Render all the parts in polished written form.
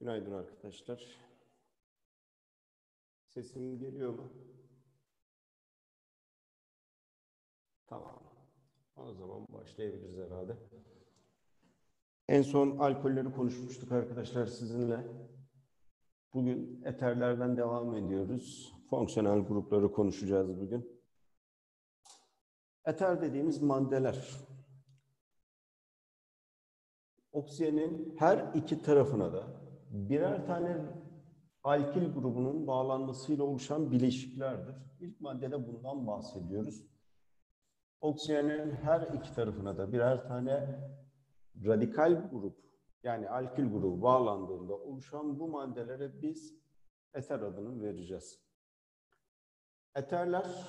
Günaydın arkadaşlar. Sesim geliyor mu? Tamam. O zaman başlayabiliriz herhalde. En son alkolleri konuşmuştuk arkadaşlar sizinle. Bugün eterlerden devam ediyoruz. Fonksiyonel grupları konuşacağız bugün. Eter dediğimiz maddeler. Oksijenin her iki tarafına da birer tane alkil grubunun bağlanmasıyla oluşan bileşiklerdir. İlk maddede bundan bahsediyoruz. Oksijenin her iki tarafına da birer tane radikal grup, yani alkil grubu bağlandığında oluşan bu maddelere biz eter adını vereceğiz. Eterler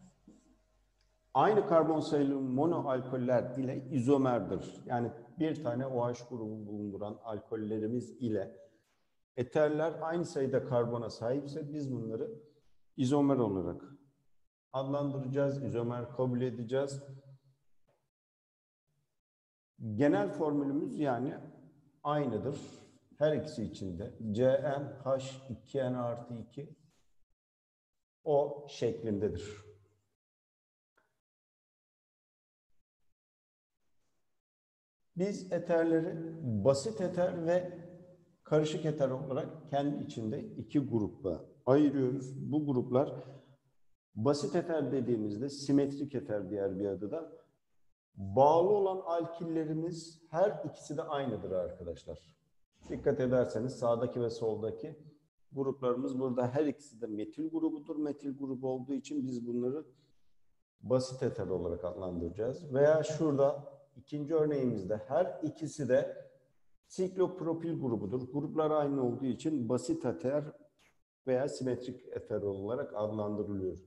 aynı karbon sayılı monoalkoller ile izomerdir. Yani bir tane OH grubu bulunduran alkollerimiz ile eterler aynı sayıda karbona sahipse biz bunları izomer olarak adlandıracağız, izomer kabul edeceğiz. Genel formülümüz yani aynıdır. Her ikisi içinde. CnH2n+2 O şeklindedir. Biz eterleri basit eter ve karışık eter olarak kendi içinde iki gruba ayırıyoruz. Bu gruplar basit eter dediğimizde simetrik eter diğer bir adı da bağlı olan alkillerimiz her ikisi de aynıdır arkadaşlar. Dikkat ederseniz sağdaki ve soldaki gruplarımız burada her ikisi de metil grubudur. Metil grubu olduğu için biz bunları basit eter olarak adlandıracağız. Veya şurada ikinci örneğimizde her ikisi de siklopropil grubudur. Gruplar aynı olduğu için basit eter veya simetrik eter olarak adlandırılıyor.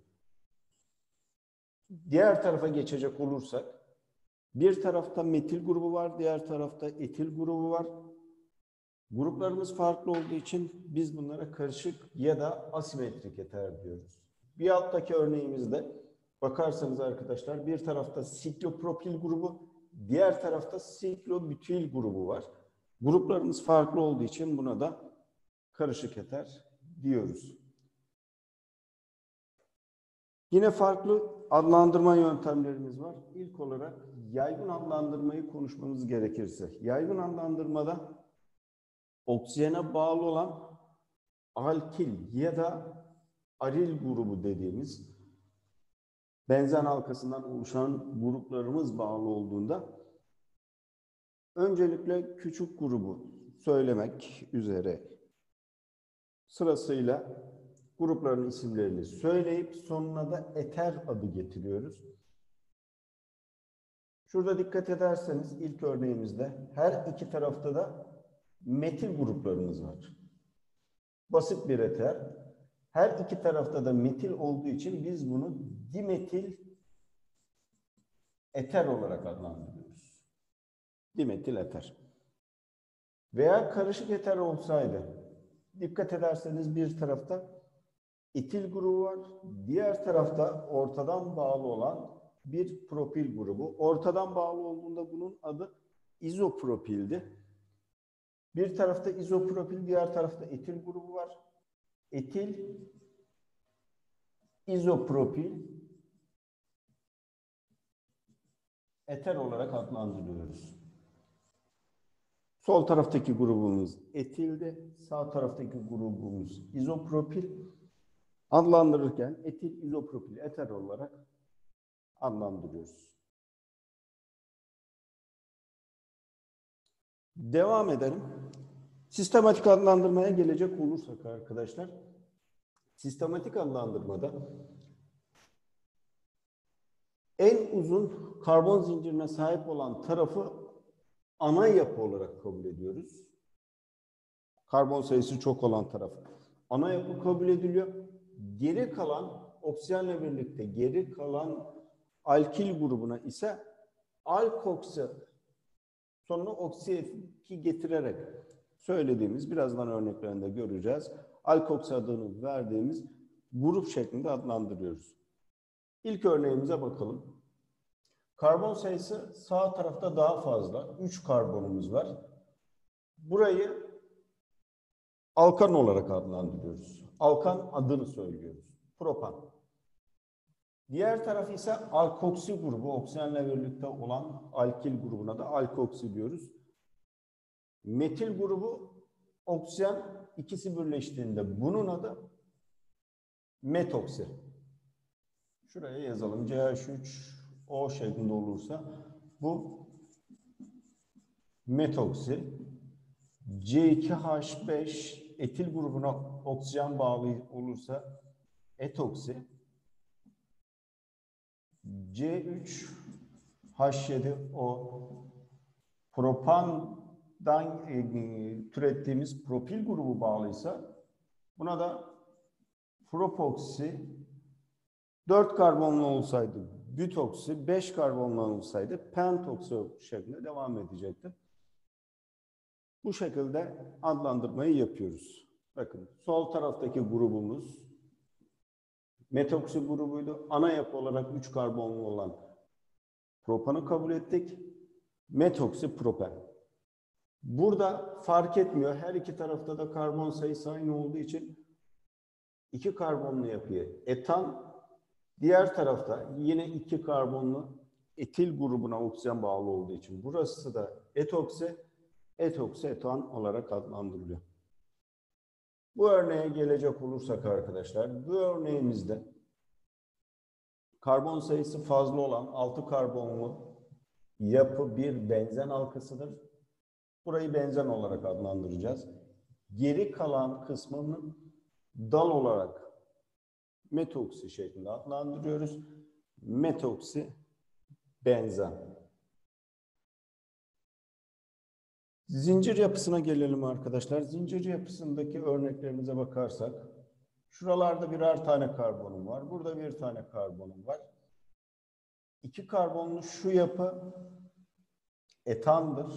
Diğer tarafa geçecek olursak bir tarafta metil grubu var, diğer tarafta etil grubu var. Gruplarımız farklı olduğu için biz bunlara karışık ya da asimetrik eter diyoruz. Bir alttaki örneğimizde bakarsanız arkadaşlar bir tarafta siklopropil grubu, diğer tarafta siklobutil grubu var. Gruplarımız farklı olduğu için buna da karışık eter diyoruz. Yine farklı adlandırma yöntemlerimiz var. İlk olarak yaygın adlandırmayı konuşmamız gerekirse. Yaygın adlandırmada oksijene bağlı olan alkil ya da aril grubu dediğimiz benzen halkasından oluşan gruplarımız bağlı olduğunda öncelikle küçük grubu söylemek üzere sırasıyla grupların isimlerini söyleyip sonuna da eter adı getiriyoruz. Şurada dikkat ederseniz ilk örneğimizde her iki tarafta da metil gruplarımız var. Basit bir eter. Her iki tarafta da metil olduğu için biz bunu dimetil eter olarak adlandırıyoruz. Dimetil eter. Veya karışık eter olsaydı, dikkat ederseniz bir tarafta etil grubu var, diğer tarafta ortadan bağlı olan bir propil grubu. Ortadan bağlı olduğunda bunun adı izopropildi. Bir tarafta izopropil, diğer tarafta etil grubu var. Etil, izopropil, eter olarak adlandırıyoruz. Sol taraftaki grubumuz etildi, sağ taraftaki grubumuz izopropil. Adlandırırken etil, izopropil, eter olarak adlandırıyoruz. Devam edelim. Sistematik adlandırmaya gelecek olursak arkadaşlar, sistematik adlandırmada en uzun karbon zincirine sahip olan tarafı ana yapı olarak kabul ediyoruz. Karbon sayısı çok olan taraf ana yapı kabul ediliyor. Geri kalan oksijenle birlikte geri kalan alkil grubuna ise alkoksi sonuna oksi getirerek söylediğimiz, birazdan örneklerinde göreceğiz, alkoksi adını verdiğimiz grup şeklinde adlandırıyoruz. İlk örneğimize bakalım. Karbon sayısı sağ tarafta daha fazla. 3 karbonumuz var. Burayı alkan olarak adlandırıyoruz. Alkan adını söylüyoruz. Propan. Diğer taraf ise alkoksi grubu, oksijenle birlikte olan alkil grubuna da alkoksi diyoruz. Metil grubu, oksijen ikisi birleştiğinde bunun adı metoksi. Şuraya yazalım. CH3O şeklinde olursa bu metoksi. C2H5 etil grubuna oksijen bağlı olursa etoksi. C3H7O propandan türettiğimiz propil grubu bağlıysa buna da propoksi. 4 karbonlu olsaydı bütoksi, 5 karbonlu olsaydı pentoksi şeklinde devam edecekti. Bu şekilde adlandırmayı yapıyoruz. Bakın sol taraftaki grubumuz metoksi grubuydu. Ana yapı olarak 3 karbonlu olan propanı kabul ettik. Metoksi propan. Burada fark etmiyor. Her iki tarafta da karbon sayısı aynı olduğu için 2 karbonlu yapıya etan, diğer tarafta yine 2 karbonlu etil grubuna oksijen bağlı olduğu için burası da etoksi, etoksi etan olarak adlandırılıyor. Bu örneğe gelecek olursak arkadaşlar, bu örneğimizde karbon sayısı fazla olan 6 karbonlu yapı bir benzen halkasıdır. Burayı benzen olarak adlandıracağız. Geri kalan kısmını dal olarak metoksi şeklinde adlandırıyoruz. Metoksi benzen. Zincir yapısına gelelim arkadaşlar. Zincir yapısındaki örneklerimize bakarsak, şuralarda birer tane karbonum var. Burada bir tane karbonum var. 2 karbonlu şu yapı etandır.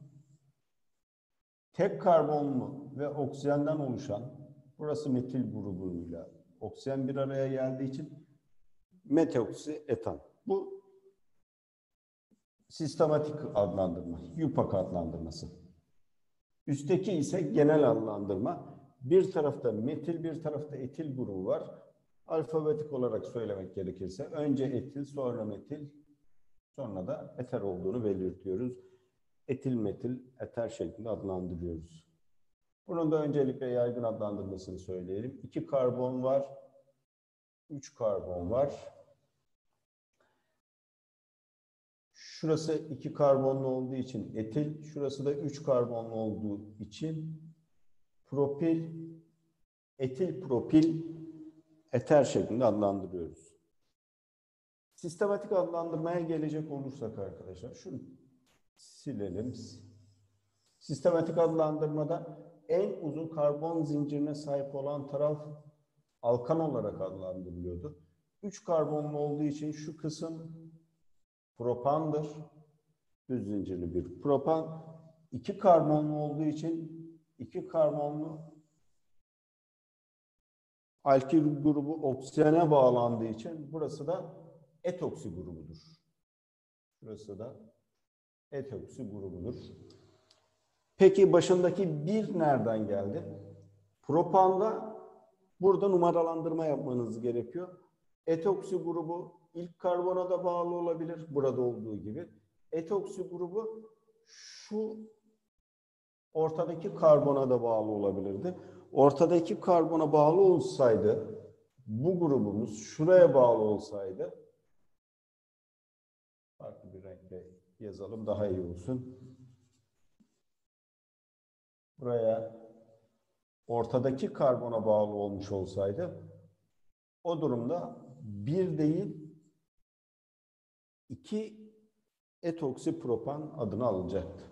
Tek karbonlu ve oksijenden oluşan, burası metil grubuyla oksijen bir araya geldiği için metoksi etan. Bu sistematik adlandırma, YUPAC adlandırması. Üstteki ise genel adlandırma. Bir tarafta metil, bir tarafta etil grubu var. Alfabetik olarak söylemek gerekirse önce etil, sonra metil, sonra da eter olduğunu belirtiyoruz. Etil, metil, eter şeklinde adlandırıyoruz. Bunun da öncelikle yaygın adlandırmasını söyleyelim. 2 karbon var, 3 karbon var. Şurası 2 karbonlu olduğu için etil, şurası da 3 karbonlu olduğu için propil, etil propil, eter şeklinde adlandırıyoruz. Sistematik adlandırmaya gelecek olursak arkadaşlar, şunu silelim. Sistematik adlandırmada en uzun karbon zincirine sahip olan taraf alkan olarak adlandırılıyordu. 3 karbonlu olduğu için şu kısım propandır. Düz zincirli bir propan. 2 karbonlu olduğu için 2 karbonlu alkil grubu oksijene bağlandığı için burası da etoksi grubudur. Burası da etoksi grubudur. Peki başındaki bir nereden geldi? Propanda burada numaralandırma yapmanız gerekiyor. Etoksi grubu ilk karbona da bağlı olabilir, burada olduğu gibi. Etoksi grubu şu ortadaki karbona da bağlı olabilirdi. Ortadaki karbona bağlı olsaydı, bu grubumuz şuraya bağlı olsaydı, farklı bir renkle yazalım daha iyi olsun. Buraya ortadaki karbona bağlı olmuş olsaydı, o durumda bir değil 2 etoksi propan adını alacaktı.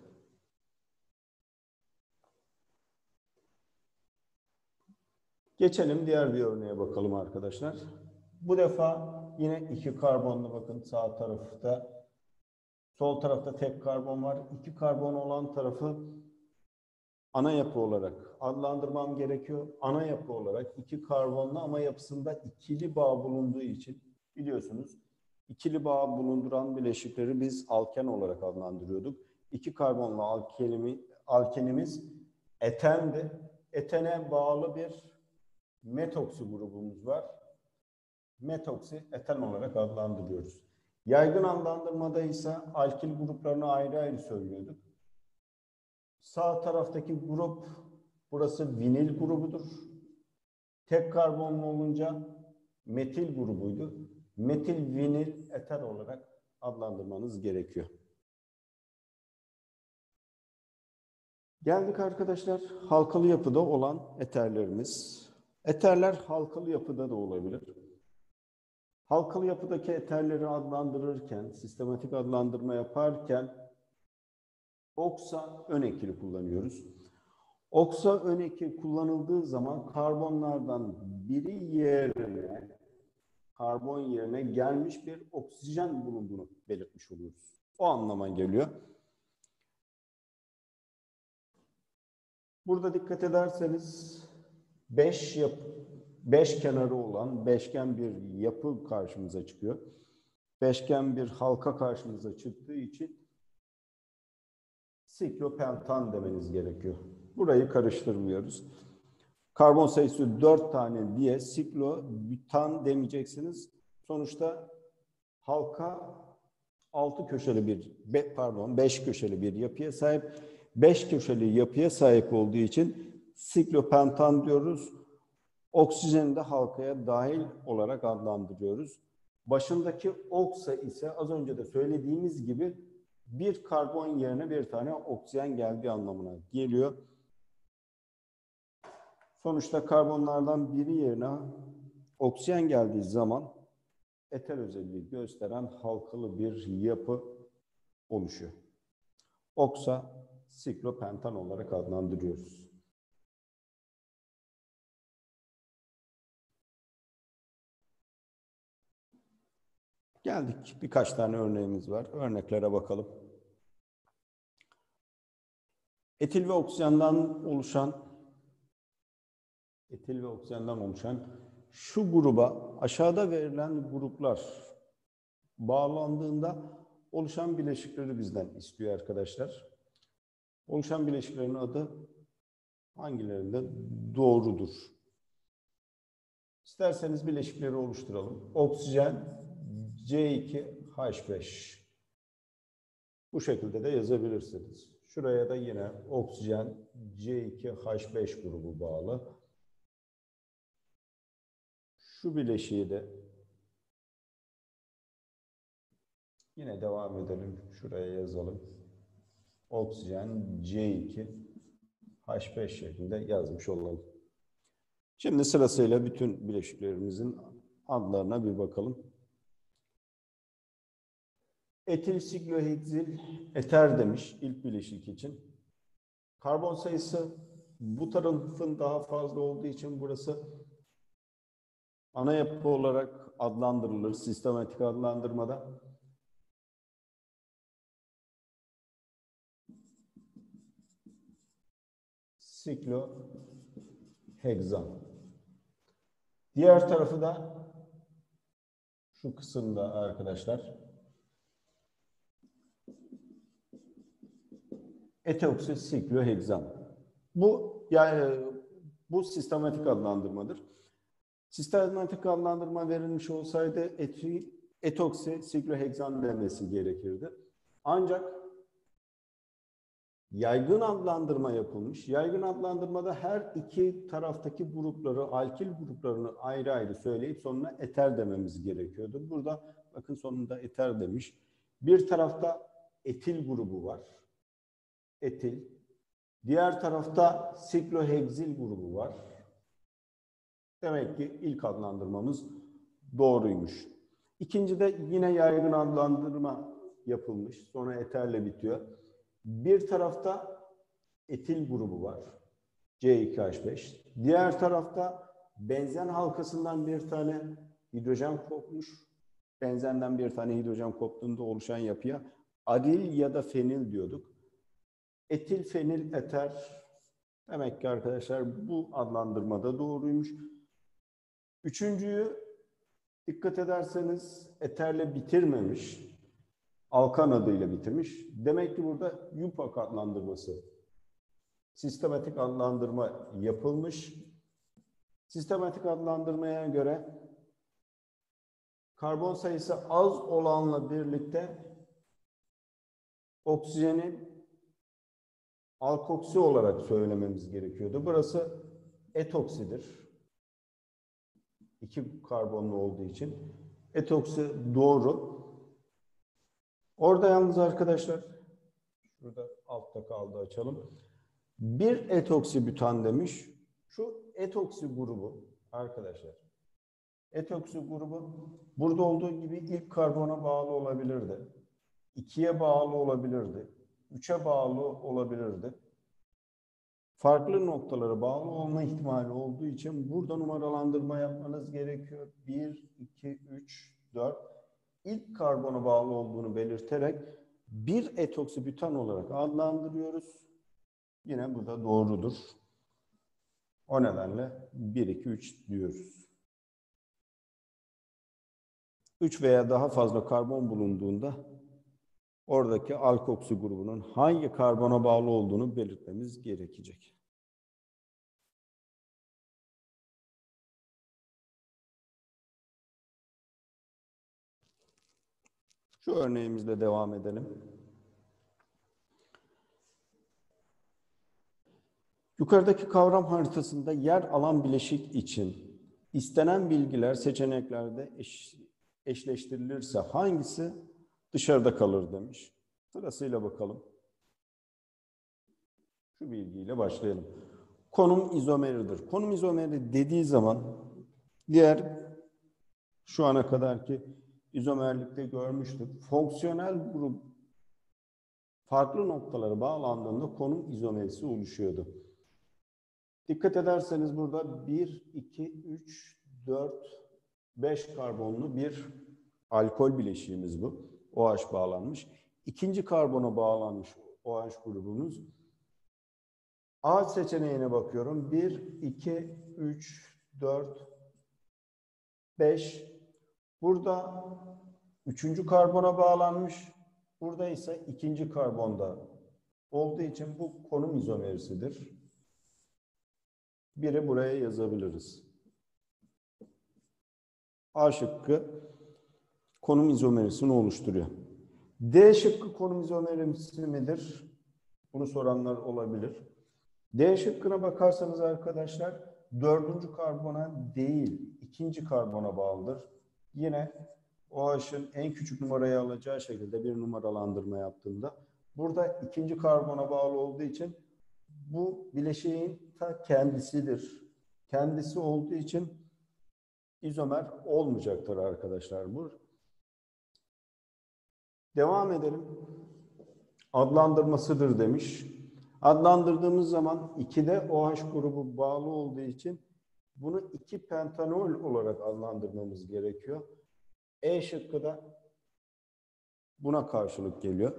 Geçelim diğer bir örneğe bakalım arkadaşlar. Bu defa yine 2 karbonlu, bakın sağ tarafta, sol tarafta tek karbon var. 2 karbon olan tarafı ana yapı olarak adlandırmam gerekiyor. Ana yapı olarak 2 karbonlu ama yapısında ikili bağ bulunduğu için biliyorsunuz ikili bağ bulunduran bileşikleri biz alken olarak adlandırıyorduk. 2 karbonlu alkenimiz etendi. etene bağlı bir metoksi grubumuz var. Metoksi eten olarak adlandırıyoruz. Yaygın adlandırmada ise alkil gruplarını ayrı ayrı söylüyorduk. Sağ taraftaki grup, burası vinil grubudur. Tek karbonlu olunca metil grubuydu. Metil vinil eter olarak adlandırmanız gerekiyor. Geldik arkadaşlar halkalı yapıda olan eterlerimiz. Eterler halkalı yapıda da olabilir. Halkalı yapıdaki eterleri adlandırırken, sistematik adlandırma yaparken oksa ön ekili kullanıyoruz. Oksa ön eki kullanıldığı zaman karbonlardan biri yerine, karbon yerine gelmiş bir oksijen bulunduğunu belirtmiş oluyoruz. O anlama geliyor. Burada dikkat ederseniz 5 kenarı olan beşgen bir yapı karşımıza çıkıyor. Beşgen bir halka karşımıza çıktığı için siklopentan demeniz gerekiyor. Burayı karıştırmıyoruz. Karbon sayısı 4 tane diye siklobutan demeyeceksiniz. Sonuçta halka 5 köşeli bir yapıya sahip. 5 köşeli yapıya sahip olduğu için siklopentan diyoruz. Oksijeni de halkaya dahil olarak adlandırıyoruz. Başındaki oksa ise az önce de söylediğimiz gibi bir karbon yerine bir tane oksijen geldiği anlamına geliyor. Sonuçta karbonlardan biri yerine oksijen geldiği zaman eter özelliği gösteren halkalı bir yapı oluşuyor. Oksa siklopentan olarak adlandırıyoruz. Geldik. Birkaç tane örneğimiz var. Örneklere bakalım. Etil ve oksijenden oluşan şu gruba aşağıda verilen gruplar bağlandığında oluşan bileşikleri bizden istiyor arkadaşlar. Oluşan bileşiklerin adı hangilerinde doğrudur? İsterseniz bileşikleri oluşturalım. Oksijen C2H5. Bu şekilde de yazabilirsiniz. Şuraya da yine oksijen C2H5 grubu bağlı. Şu bileşiği de yine devam edelim. Şuraya yazalım. Oksijen C2H5 şeklinde yazmış olalım. Şimdi sırasıyla bütün bileşiklerimizin adlarına bir bakalım. Etil sikloheksil eter demiş ilk bileşik için. Karbon sayısı bu tarafın daha fazla olduğu için burası ana yapı olarak adlandırılır sistematik adlandırmada. Sikloheksan. Diğer tarafı da şu kısımda arkadaşlar. Etoksikloheksan. Bu sistematik adlandırmadır. Sistematik adlandırma verilmiş olsaydı etoksikloheksan demesi gerekirdi. Ancak yaygın adlandırma yapılmış. Yaygın adlandırmada her iki taraftaki grupları, alkil gruplarını ayrı ayrı söyleyip sonuna eter dememiz gerekiyordu. Burada bakın sonunda eter demiş. Bir tarafta etil grubu var. Etil. Diğer tarafta sikloheksil grubu var. Demek ki ilk adlandırmamız doğruymuş. İkincide yine yaygın adlandırma yapılmış. Sonra eterle bitiyor. Bir tarafta etil grubu var. C2H5. Diğer tarafta benzen halkasından bir tane hidrojen kopmuş. Benzenden bir tane hidrojen koptuğunda oluşan yapıya adil ya da fenil diyorduk. Etil fenil eter. Demek ki arkadaşlar bu adlandırmada doğruymuş. Üçüncüyü dikkat ederseniz eterle bitirmemiş. Alkan adıyla bitirmiş. Demek ki burada YUPAC adlandırması sistematik adlandırma yapılmış. Sistematik adlandırmaya göre karbon sayısı az olanla birlikte oksijeni alkoksi olarak söylememiz gerekiyordu. Burası etoksidir. 2 karbonlu olduğu için. Etoksi doğru. Orada yalnız arkadaşlar, şurada altta kaldı, açalım. Bir etoksibutan demiş. Şu etoksi grubu arkadaşlar. Etoksi grubu burada olduğu gibi ilk karbona bağlı olabilirdi. 2'ye bağlı olabilirdi. 3'e bağlı olabilirdi. Farklı noktalara bağlı olma ihtimali olduğu için burada numaralandırma yapmanız gerekiyor. 1, 2, 3, 4. İlk karbona bağlı olduğunu belirterek bir etoksibutan olarak adlandırıyoruz. Yine bu da doğrudur. O nedenle 1, 2, 3 diyoruz. 3 veya daha fazla karbon bulunduğunda oradaki alkoksi grubunun hangi karbona bağlı olduğunu belirtmemiz gerekecek. Şu örneğimizle devam edelim. Yukarıdaki kavram haritasında yer alan bileşik için istenen bilgiler seçeneklerde eşleştirilirse hangisi dışarıda kalır demiş. Sırasıyla bakalım. Şu bilgiyle başlayalım. Konum izomeridir. Konum izomeri dediği zaman diğer şu ana kadarki izomerlikte görmüştük. Fonksiyonel grup farklı noktalara bağlandığında konum izomerisi oluşuyordu. Dikkat ederseniz burada 1, 2, 3, 4, 5 karbonlu bir alkol bileşiğimiz bu. OH bağlanmış. İkinci karbona bağlanmış OH grubumuz. A seçeneğine bakıyorum. 1, 2, 3, 4, 5. Burada üçüncü karbona bağlanmış. Burada ise ikinci karbonda olduğu için bu konum izomerisidir. Biri buraya yazabiliriz. A şıkkı konum izomerisini oluşturuyor. D şıkkı konum izomerisi midir? Bunu soranlar olabilir. D şıkkına bakarsanız arkadaşlar 4. karbona değil, 2. karbona bağlıdır. Yine OH'ın en küçük numarayı alacağı şekilde bir numaralandırma yaptığımda burada 2. karbona bağlı olduğu için bu bileşiğin ta kendisidir. Kendisi olduğu için izomer olmayacaktır arkadaşlar bu. Devam edelim. Adlandırmasıdır demiş. Adlandırdığımız zaman 2'de OH grubu bağlı olduğu için bunu 2 pentanol olarak adlandırmamız gerekiyor. E şıkkı da buna karşılık geliyor.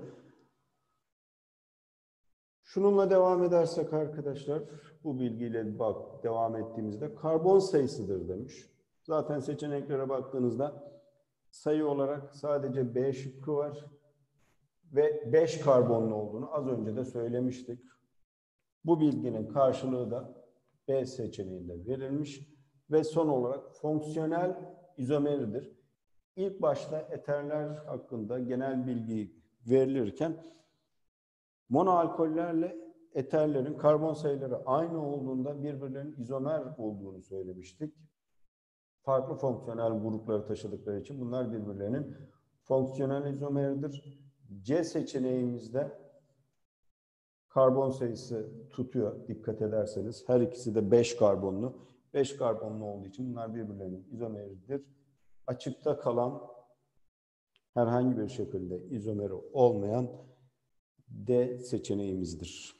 Şununla devam edersek arkadaşlar, bu bilgiyle devam ettiğimizde karbon sayısıdır demiş. Zaten seçeneklere baktığınızda sayı olarak sadece B şıkkı var ve 5 karbonlu olduğunu az önce de söylemiştik. Bu bilginin karşılığı da B seçeneğinde verilmiş ve son olarak fonksiyonel izomeridir. İlk başta eterler hakkında genel bilgi verilirken monoalkollerle eterlerin karbon sayıları aynı olduğunda birbirlerinin izomer olduğunu söylemiştik. Farklı fonksiyonel grupları taşıdıkları için bunlar birbirlerinin fonksiyonel izomeridir. C seçeneğimizde karbon sayısı tutuyor dikkat ederseniz. Her ikisi de 5 karbonlu. 5 karbonlu olduğu için bunlar birbirlerinin izomeridir. Açıkta kalan herhangi bir şekilde izomeri olmayan D seçeneğimizdir.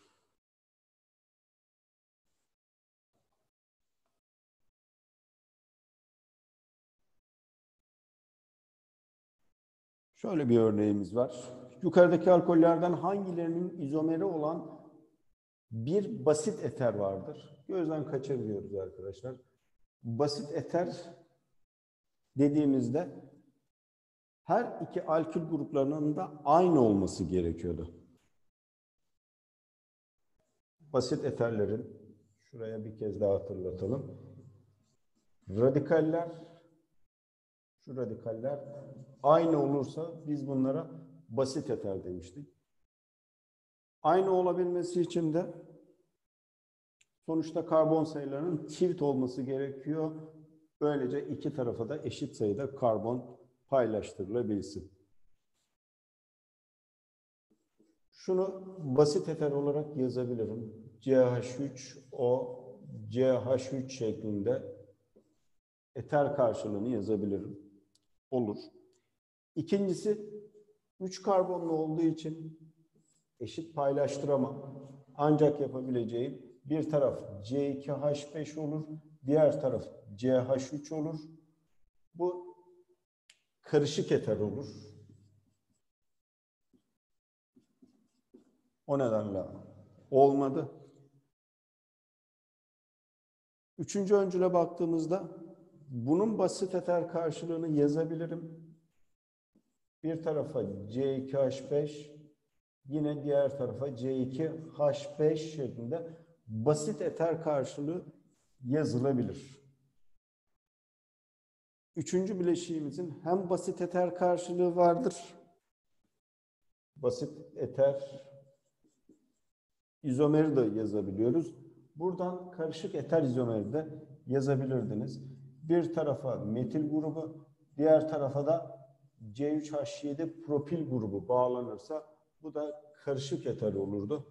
Şöyle bir örneğimiz var. Yukarıdaki alkollerden hangilerinin izomeri olan bir basit eter vardır? Gözden kaçır diyoruz arkadaşlar. Basit eter dediğimizde her iki alkil gruplarının da aynı olması gerekiyordu. basit eterlerin, şuraya bir kez daha hatırlatalım. Radikaller, şu radikaller aynı olursa biz bunlara basit eter demiştik. Aynı olabilmesi için de sonuçta karbon sayılarının çift olması gerekiyor. Böylece iki tarafa da eşit sayıda karbon paylaştırılabilsin. Şunu basit eter olarak yazabilirim. CH3O, CH3 şeklinde eter karşılığını yazabilirim. Olur. İkincisi, 3 karbonlu olduğu için eşit paylaştıramam. Ancak yapabileceğim bir taraf C2H5 olur, diğer taraf CH3 olur. Bu karışık eter olur. O nedenle olmadı. Üçüncü öncüle baktığımızda bunun basit eter karşılığını yazabilirim. Bir tarafa C2H5, yine diğer tarafa C2H5 şeklinde basit eter karşılığı yazılabilir. Üçüncü bileşiğimizin hem basit eter karşılığı vardır. Basit eter izomeri de yazabiliyoruz. Buradan karışık eter izomeri de yazabilirdiniz. Bir tarafa metil grubu, diğer tarafa da C3H7 propil grubu bağlanırsa bu da karışık eter olurdu.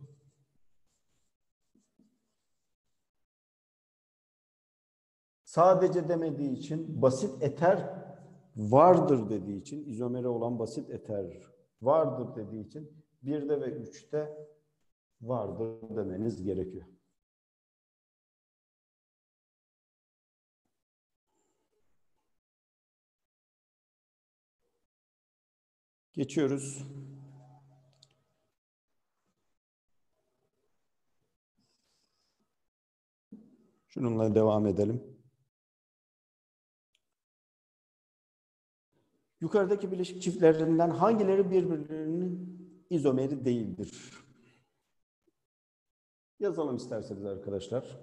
Sadece demediği için, basit eter vardır dediği için, izomeri olan basit eter vardır dediği için 1'de ve 3'te vardır demeniz gerekiyor. Geçiyoruz. Şununla devam edelim. Yukarıdaki bileşik çiftlerinden hangileri birbirlerinin izomeri değildir? Yazalım isterseniz arkadaşlar.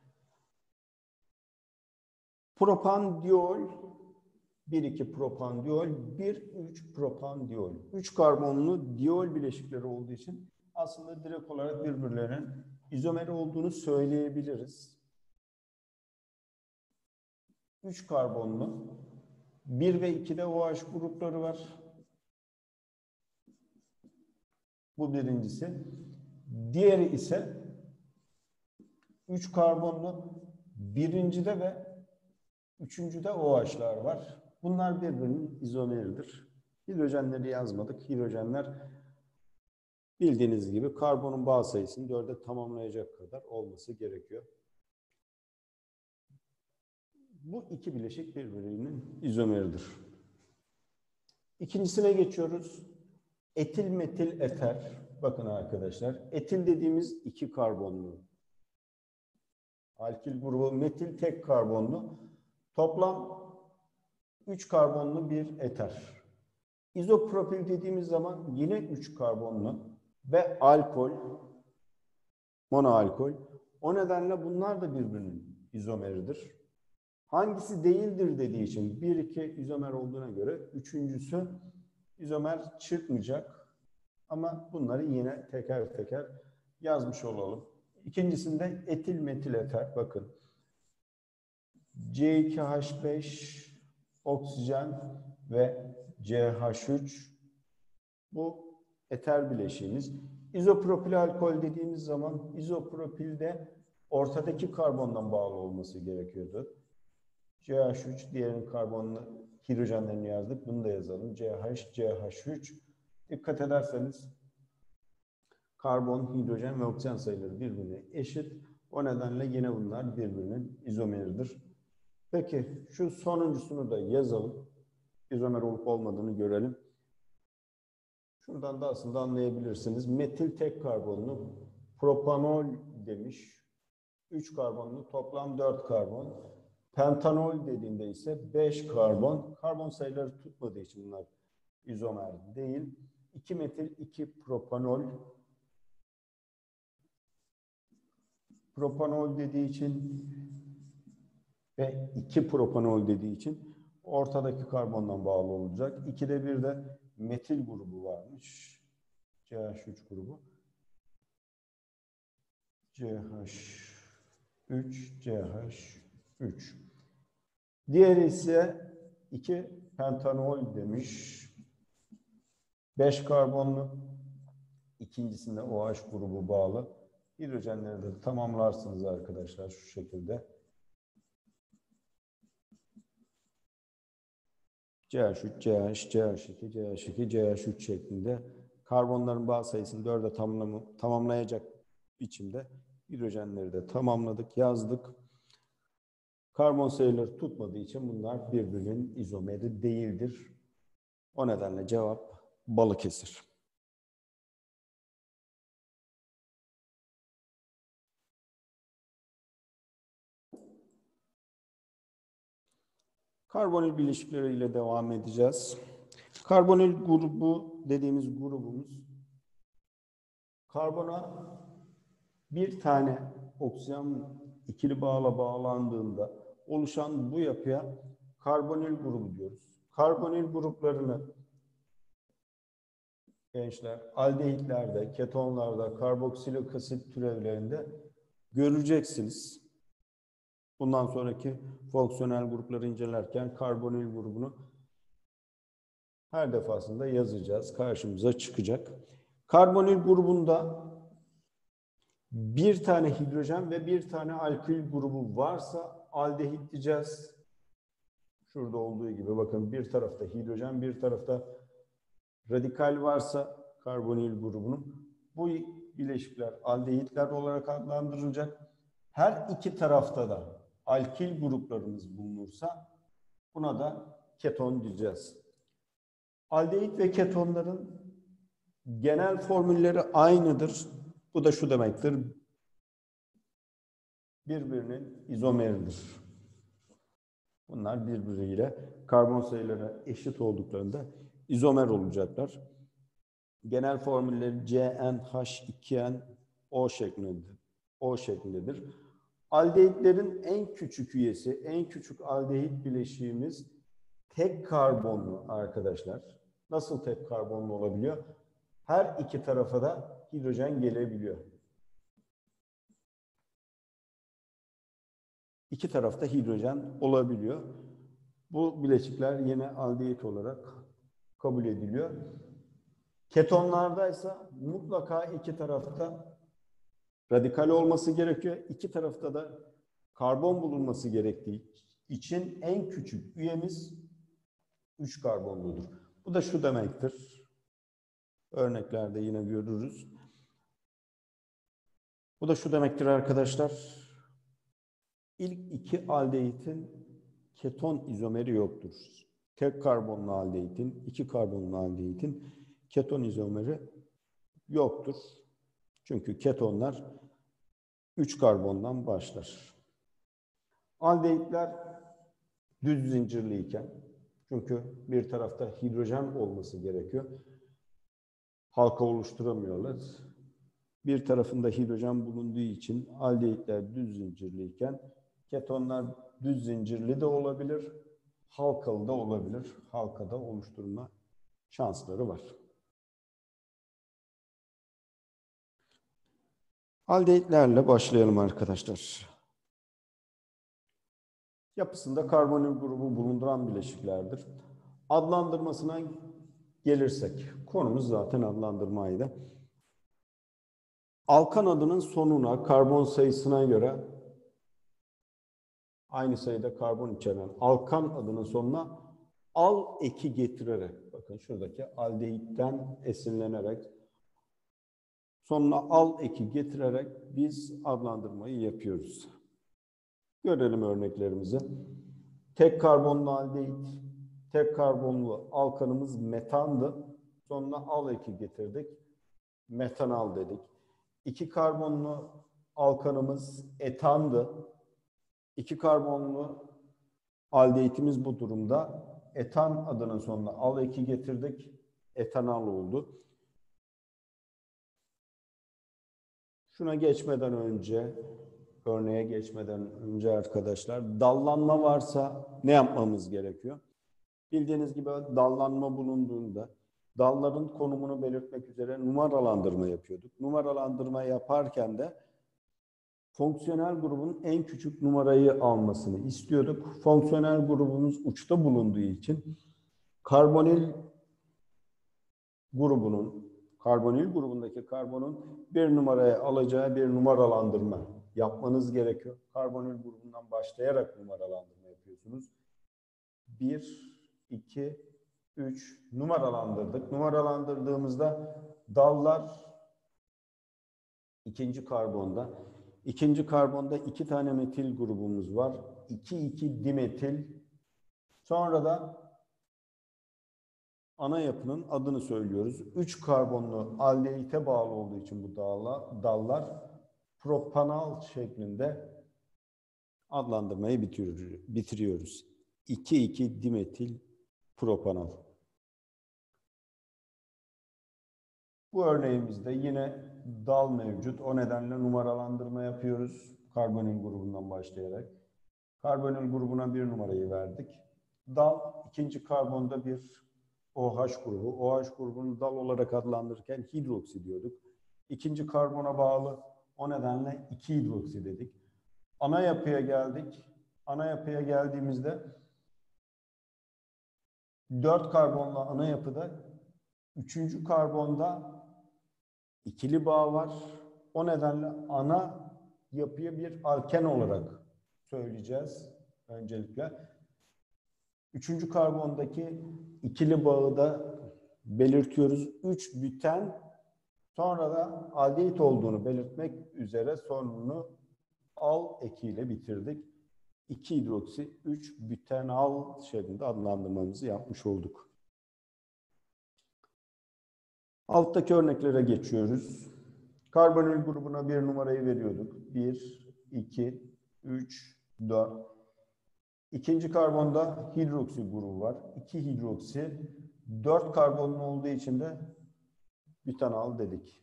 Propandiol, 1,2 propandiol, 1,3 propandiol. 3 karbonlu diol bileşikleri olduğu için aslında direkt olarak birbirlerinin izomeri olduğunu söyleyebiliriz. 3 karbonlu, 1 ve 2'de OH grupları var. Bu birincisi. Diğeri ise 3 karbonlu, birincide ve üçüncüde OH'lar var. Bunlar birbirinin izomeridir. Hidrojenleri yazmadık. Hidrojenler bildiğiniz gibi karbonun bağ sayısını 4'e tamamlayacak kadar olması gerekiyor. Bu iki bileşik birbirinin izomeridir. İkincisine geçiyoruz. Etil metil eter. Bakın arkadaşlar. Etil dediğimiz 2 karbonlu. Alkil grubu, metil tek karbonlu. Toplam 3 karbonlu bir eter. İzopropil dediğimiz zaman yine 3 karbonlu ve alkol, monoalkol. O nedenle bunlar da birbirinin izomeridir. Hangisi değildir dediği için 1-2 izomer olduğuna göre üçüncüsü izomer çıkmayacak. Ama bunları yine teker teker yazmış olalım. İkincisinde etil metil eter. Bakın. C2H5 oksijen ve CH3 bu eter bileşiğimiz. İzopropil alkol dediğimiz zaman izopropilde ortadaki karbondan bağlı olması gerekiyordu. CH3 diğerinin karbonlu hidrojenlerini yazdık. Bunu da yazalım. CH, CH3. Dikkat ederseniz karbon, hidrojen ve oksijen sayıları birbirine eşit. O nedenle yine bunlar birbirinin izomeridir. Peki şu sonuncusunu da yazalım. İzomer olup olmadığını görelim. Şuradan da aslında anlayabilirsiniz. Metil tek karbonlu propanol demiş. 3 karbonlu toplam 4 karbon. Pentanol dediğinde ise 5 karbon. Karbon sayıları tutmadığı için bunlar izomer değil. 2 metil 2 propanol. propanol dediği için ve 2 propanol dediği için ortadaki karbondan bağlı olacak. 2'de 1 de metil grubu varmış. CH3 grubu. CH3, CH3. Diğeri ise 2 pentanol demiş. 5 karbonlu. İkincisinde OH grubu bağlı. Hidrojenleri de tamamlarsınız arkadaşlar şu şekilde. CH3, CH, CH2, CH2, CH3 şeklinde karbonların bağ sayısını 4'e tamamlayacak biçimde hidrojenleri de tamamladık, yazdık. Karbon sayıları tutmadığı için bunlar birbirinin izomeri değildir. O nedenle cevap Balıkesir. Karbonil bileşikleriyle devam edeceğiz. Karbonil grubu dediğimiz grubumuz karbona bir tane oksijen ikili bağla bağlandığında oluşan bu yapıya karbonil grubu diyoruz. Karbonil gruplarını gençler aldehitlerde, ketonlarda, karboksilik asit türevlerinde göreceksiniz. Bundan sonraki fonksiyonel grupları incelerken karbonil grubunu her defasında yazacağız. Karşımıza çıkacak. Karbonil grubunda bir tane hidrojen ve bir tane alkil grubu varsa aldehit diyeceğiz. Şurada olduğu gibi bakın bir tarafta hidrojen, bir tarafta radikal varsa karbonil grubunun bu bileşikler aldehitler olarak adlandırılacak. Her iki tarafta da alkil gruplarımız bulunursa buna da keton diyeceğiz. Aldehit ve ketonların genel formülleri aynıdır. Bu da şu demektir. Birbirinin izomeridir. Bunlar birbiriyle karbon sayıları eşit olduklarında izomer olacaklar. Genel formülleri CnH2nO şeklindedir. Aldehitlerin en küçük üyesi, en küçük aldehit bileşiğimiz tek karbonlu arkadaşlar. Nasıl tek karbonlu olabiliyor? Her iki tarafa da hidrojen gelebiliyor. İki tarafta hidrojen olabiliyor. Bu bileşikler yine aldehit olarak kabul ediliyor. Ketonlardaysa mutlaka iki tarafta radikal olması gerekiyor. İki tarafta da karbon bulunması gerektiği için en küçük üyemiz 3 karbonludur. Bu da şu demektir. Örneklerde yine görürüz. Bu da şu demektir arkadaşlar. İlk iki aldehitin keton izomeri yoktur. Tek karbonlu aldehitin, iki karbonlu aldehitin keton izomeri yoktur. Çünkü ketonlar 3 karbondan başlar. Aldehitler düz zincirliyken, çünkü bir tarafta hidrojen olması gerekiyor, halka oluşturamıyorlar. Bir tarafında hidrojen bulunduğu için aldehitler düz zincirliyken ketonlar düz zincirli de olabilir, halkalı da olabilir. Halkada oluşturma şansları var. Aldehitlerle başlayalım arkadaşlar. Yapısında karbonil grubu bulunduran bileşiklerdir. Adlandırmasına gelirsek, konumuz zaten adlandırmaydı. Alkan adının sonuna karbon sayısına göre aynı sayıda karbon içeren alkan adının sonuna al eki getirerek, bakın şuradaki aldehitten esinlenerek sonuna al eki getirerek biz adlandırmayı yapıyoruz. Görelim örneklerimizi. Tek karbonlu aldehit, tek karbonlu alkanımız metandı. Sonuna al eki getirdik. Metanal dedik. İki karbonlu alkanımız etandı. İki karbonlu aldehitimiz bu durumda. Etan adının sonuna al eki getirdik. Etanal oldu. Şuna geçmeden önce örneğe geçmeden önce arkadaşlar, dallanma varsa ne yapmamız gerekiyor? Bildiğiniz gibi dallanma bulunduğunda dalların konumunu belirtmek üzere numaralandırma yapıyorduk. Numaralandırma yaparken de fonksiyonel grubun en küçük numarayı almasını istiyorduk. Fonksiyonel grubumuz uçta bulunduğu için karbonil grubundaki karbonun bir numaraya alacağı bir numaralandırma yapmanız gerekiyor. Karbonil grubundan başlayarak numaralandırma yapıyorsunuz. 1, 2, 3 numaralandırdık. Numaralandırdığımızda dallar ikinci karbonda. İkinci karbonda 2 tane metil grubumuz var. 2,2 dimetil. Sonra da ana yapının adını söylüyoruz. 3 karbonlu aldehite bağlı olduğu için bu dallar propanal şeklinde adlandırmayı bitiriyoruz. 2,2 dimetil propanal. Bu örneğimizde yine dal mevcut. O nedenle numaralandırma yapıyoruz. Karbonil grubundan başlayarak. Karbonil grubuna bir numarayı verdik. Dal ikinci karbonda bir OH grubu. OH grubunu dal olarak adlandırırken hidroksi diyorduk. İkinci karbona bağlı. O nedenle 2 hidroksi dedik. Ana yapıya geldik. Ana yapıya geldiğimizde 4 karbonlu ana yapıda 3. karbonda ikili bağ var. O nedenle ana yapıya bir alken olarak söyleyeceğiz öncelikle. 3. karbondaki ikili bağı da belirtiyoruz. 3 büten, sonra da aldehit olduğunu belirtmek üzere sonunu al ekiyle bitirdik. 2 hidroksi 3 bütenal şeklinde adlandırmamızı yapmış olduk. Alttaki örneklere geçiyoruz. Karbonil grubuna bir numarayı veriyorduk. 1, 2, 3, 4. İkinci karbonda hidroksi grubu var. 2 hidroksi. 4 karbonlu olduğu için de bütanal dedik.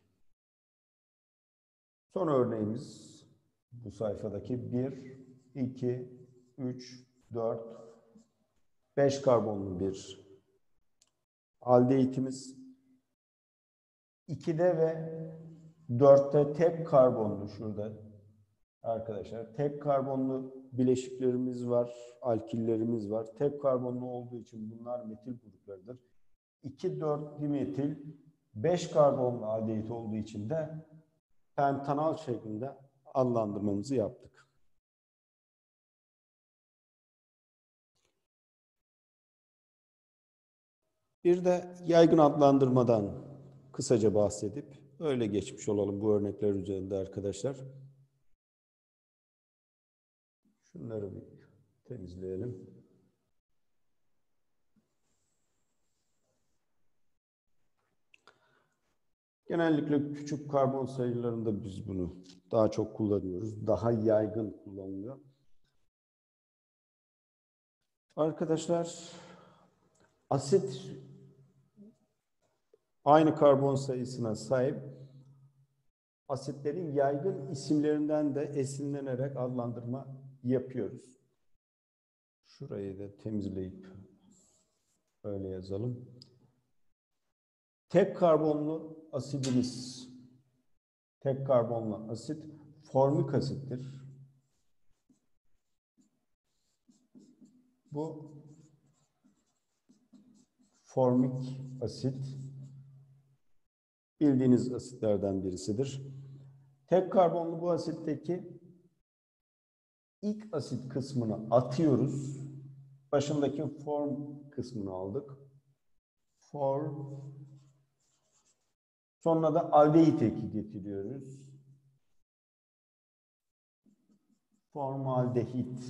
Son örneğimiz bu sayfadaki 1, 2, 3, 4, 5 karbonlu bir aldehitimiz. 2'de ve 4'te tek karbonlu şurada arkadaşlar. Tek karbonlu bileşiklerimiz var, alkillerimiz var. Tek karbonlu olduğu için bunlar metil gruplarıdır. 2,4 dimetil 5 karbonlu aldehit olduğu için de pentanal şeklinde adlandırmamızı yaptık. Bir de yaygın adlandırmadan kısaca bahsedip öyle geçmiş olalım bu örnekler üzerinde arkadaşlar. Şunları bir temizleyelim. Genellikle küçük karbon sayılarında biz bunu daha çok kullanıyoruz. Daha yaygın kullanılıyor. Arkadaşlar, asit aynı karbon sayısına sahip asitlerin yaygın isimlerinden de esinlenerek adlandırma yapıyoruz. Şurayı da temizleyip öyle yazalım. Tek karbonlu asidimiz, tek karbonlu asit formik asittir. Bu formik asit bildiğiniz asitlerden birisidir. Tek karbonlu bu asitteki ilk asit kısmını atıyoruz. Başındaki form kısmını aldık. Form. Sonra da aldehit eki getiriyoruz. Formaldehit.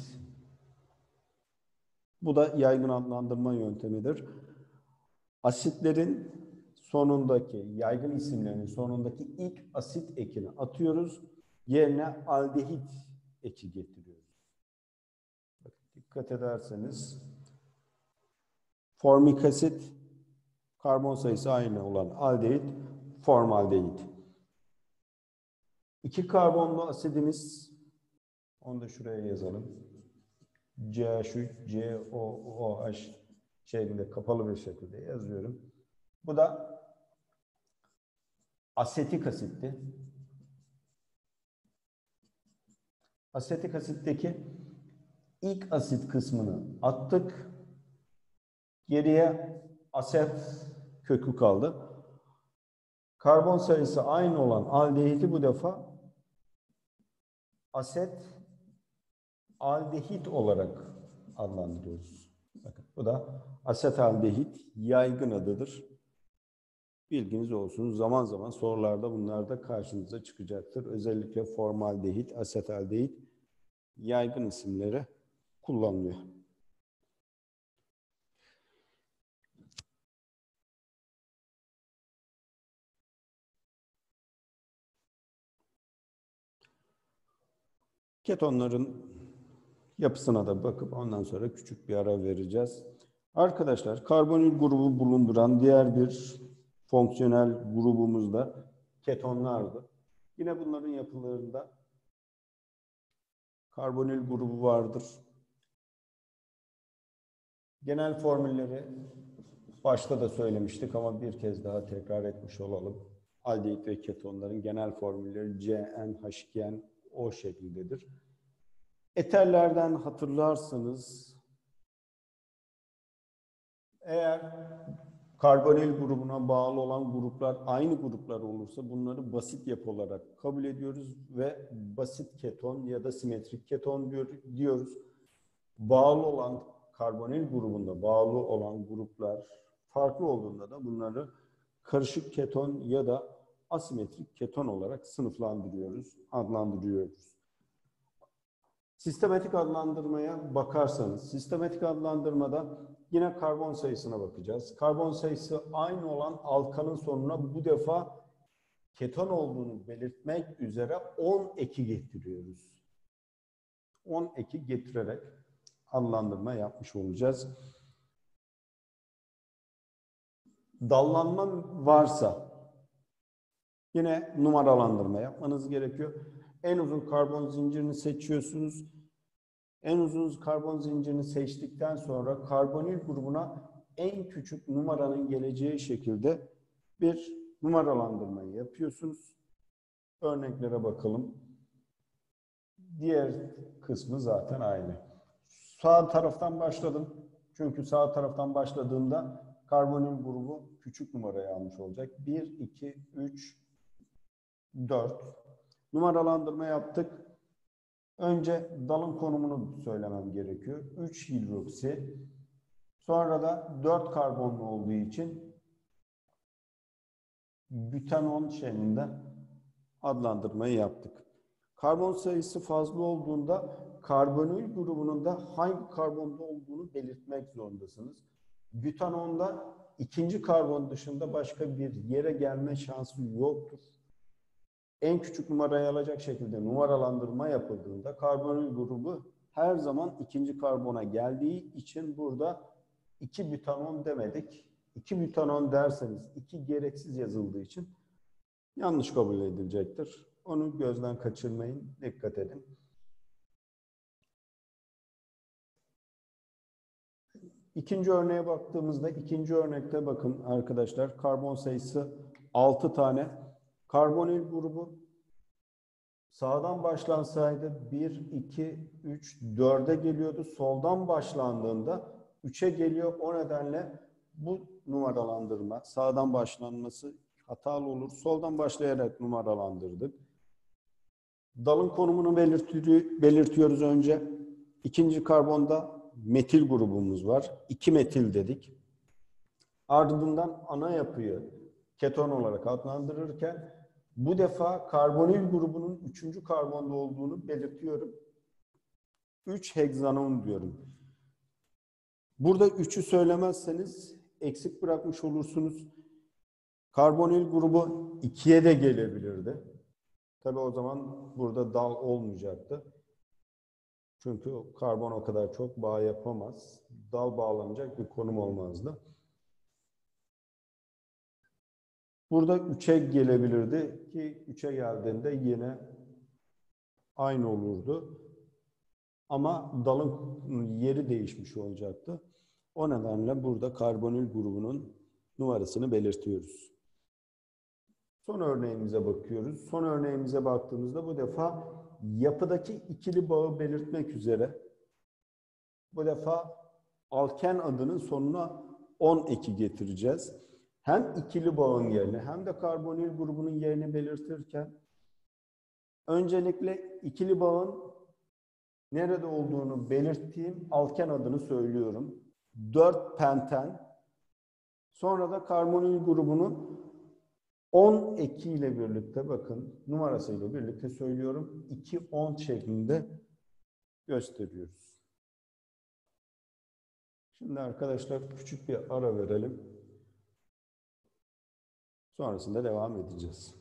Bu da yaygın adlandırma yöntemidir. Asitlerin sonundaki, yaygın isimlerinin sonundaki ilk asit ekini atıyoruz. Yerine aldehit eki getiriyoruz. Dikkat ederseniz formik asit, karbon sayısı aynı olan aldehit, formaldehit. 2 karbonlu asidimiz Onu da şuraya yazalım. CH3, COOH şeklinde kapalı bir şekilde yazıyorum. Bu da asetik asitti. Asetik asitteki ilk asit kısmını attık. Geriye aset kökü kaldı. Karbon sayısı aynı olan aldehiti bu defa aset aldehit olarak adlandırıyoruz. Bakın bu da asetaldehit yaygın adıdır. Bilginiz olsun. Zaman zaman sorularda bunlar da karşınıza çıkacaktır. Özellikle formaldehit, asetaldehit yaygın isimleri kullanılıyor. Ketonların yapısına da bakıp ondan sonra küçük bir ara vereceğiz. Arkadaşlar, karbonil grubu bulunduran diğer bir fonksiyonel grubumuz da ketonlardı. Yine bunların yapılarında karbonil grubu vardır. Genel formülleri başta da söylemiştik ama bir kez daha tekrar etmiş olalım. Aldehit ve ketonların genel formülleri CnH2nO şekildedir. Eterlerden hatırlarsanız eğer karbonil grubuna bağlı olan gruplar aynı gruplar olursa bunları basit yapı olarak kabul ediyoruz ve basit keton ya da simetrik keton diyoruz. Bağlı olan karbonil grubunda bağlı olan gruplar farklı olduğunda da bunları karışık keton ya da asimetrik keton olarak sınıflandırıyoruz, adlandırıyoruz. Sistematik adlandırmaya bakarsanız, sistematik adlandırmada yine karbon sayısına bakacağız. Karbon sayısı aynı olan alkanın sonuna bu defa keton olduğunu belirtmek üzere 10 eki getiriyoruz. 10 eki getirerek adlandırma yapmış olacağız. Dallanma varsa yine numaralandırma yapmanız gerekiyor. En uzun karbon zincirini seçiyorsunuz. En uzun karbon zincirini seçtikten sonra karbonil grubuna en küçük numaranın geleceği şekilde bir numaralandırmayı yapıyorsunuz. Örneklere bakalım. Diğer kısmı zaten aynı. Sağ taraftan başladım. Çünkü sağ taraftan başladığımda karbonil grubu küçük numarayı almış olacak. 1, 2, 3, 4. Numaralandırma yaptık. Önce dalın konumunu söylemem gerekiyor. 3 hidroksi. Sonra da 4 karbonlu olduğu için bütanon şeklinde adlandırmayı yaptık. Karbon sayısı fazla olduğunda karbonil grubunun da hangi karbonda olduğunu belirtmek zorundasınız. Bütanonda ikinci karbon dışında başka bir yere gelme şansı yoktur. En küçük numarayı alacak şekilde numaralandırma yapıldığında karbonil grubu her zaman ikinci karbona geldiği için burada 2 bütanon demedik. 2 bütanon derseniz 2 gereksiz yazıldığı için yanlış kabul edilecektir. Onu gözden kaçırmayın, dikkat edin. İkinci örneğe baktığımızda ikinci örnekte bakın arkadaşlar karbon sayısı 6 tane. Karbonil grubu sağdan başlansaydı 1, 2, 3, 4'e geliyordu. Soldan başlandığında 3'e geliyor. O nedenle bu numaralandırma, sağdan başlanması hatalı olur. Soldan başlayarak numaralandırdık. Dalın konumunu belirtiyoruz önce. İkinci karbonda metil grubumuz var. 2 metil dedik. Ardından ana yapıyı keton olarak adlandırırken bu defa karbonil grubunun 3. karbonda olduğunu belirtiyorum. 3 hegzanon diyorum. Burada 3'ü söylemezseniz eksik bırakmış olursunuz. Karbonil grubu 2'ye de gelebilirdi. Tabii o zaman burada dal olmayacaktı. Çünkü karbon o kadar çok bağ yapamaz. Dal bağlanacak bir konum olmazdı. Burada 3'e gelebilirdi ki 3'e geldiğinde yine aynı olurdu. ama dalın yeri değişmiş olacaktı. O nedenle burada karbonil grubunun numarasını belirtiyoruz. Son örneğimize bakıyoruz. Son örneğimize baktığımızda bu defa yapıdaki ikili bağı belirtmek üzere bu defa alken adının sonuna 10 eki getireceğiz. Hem ikili bağın yerini hem de karbonil grubunun yerini belirtirken öncelikle ikili bağın nerede olduğunu belirttiğim alken adını söylüyorum. 4 penten, sonra da karbonil grubunu 10 ekiyle birlikte, bakın numarasıyla birlikte söylüyorum. 2-10 şeklinde gösteriyoruz. Şimdi arkadaşlar küçük bir ara verelim. Sonrasında devam edeceğiz.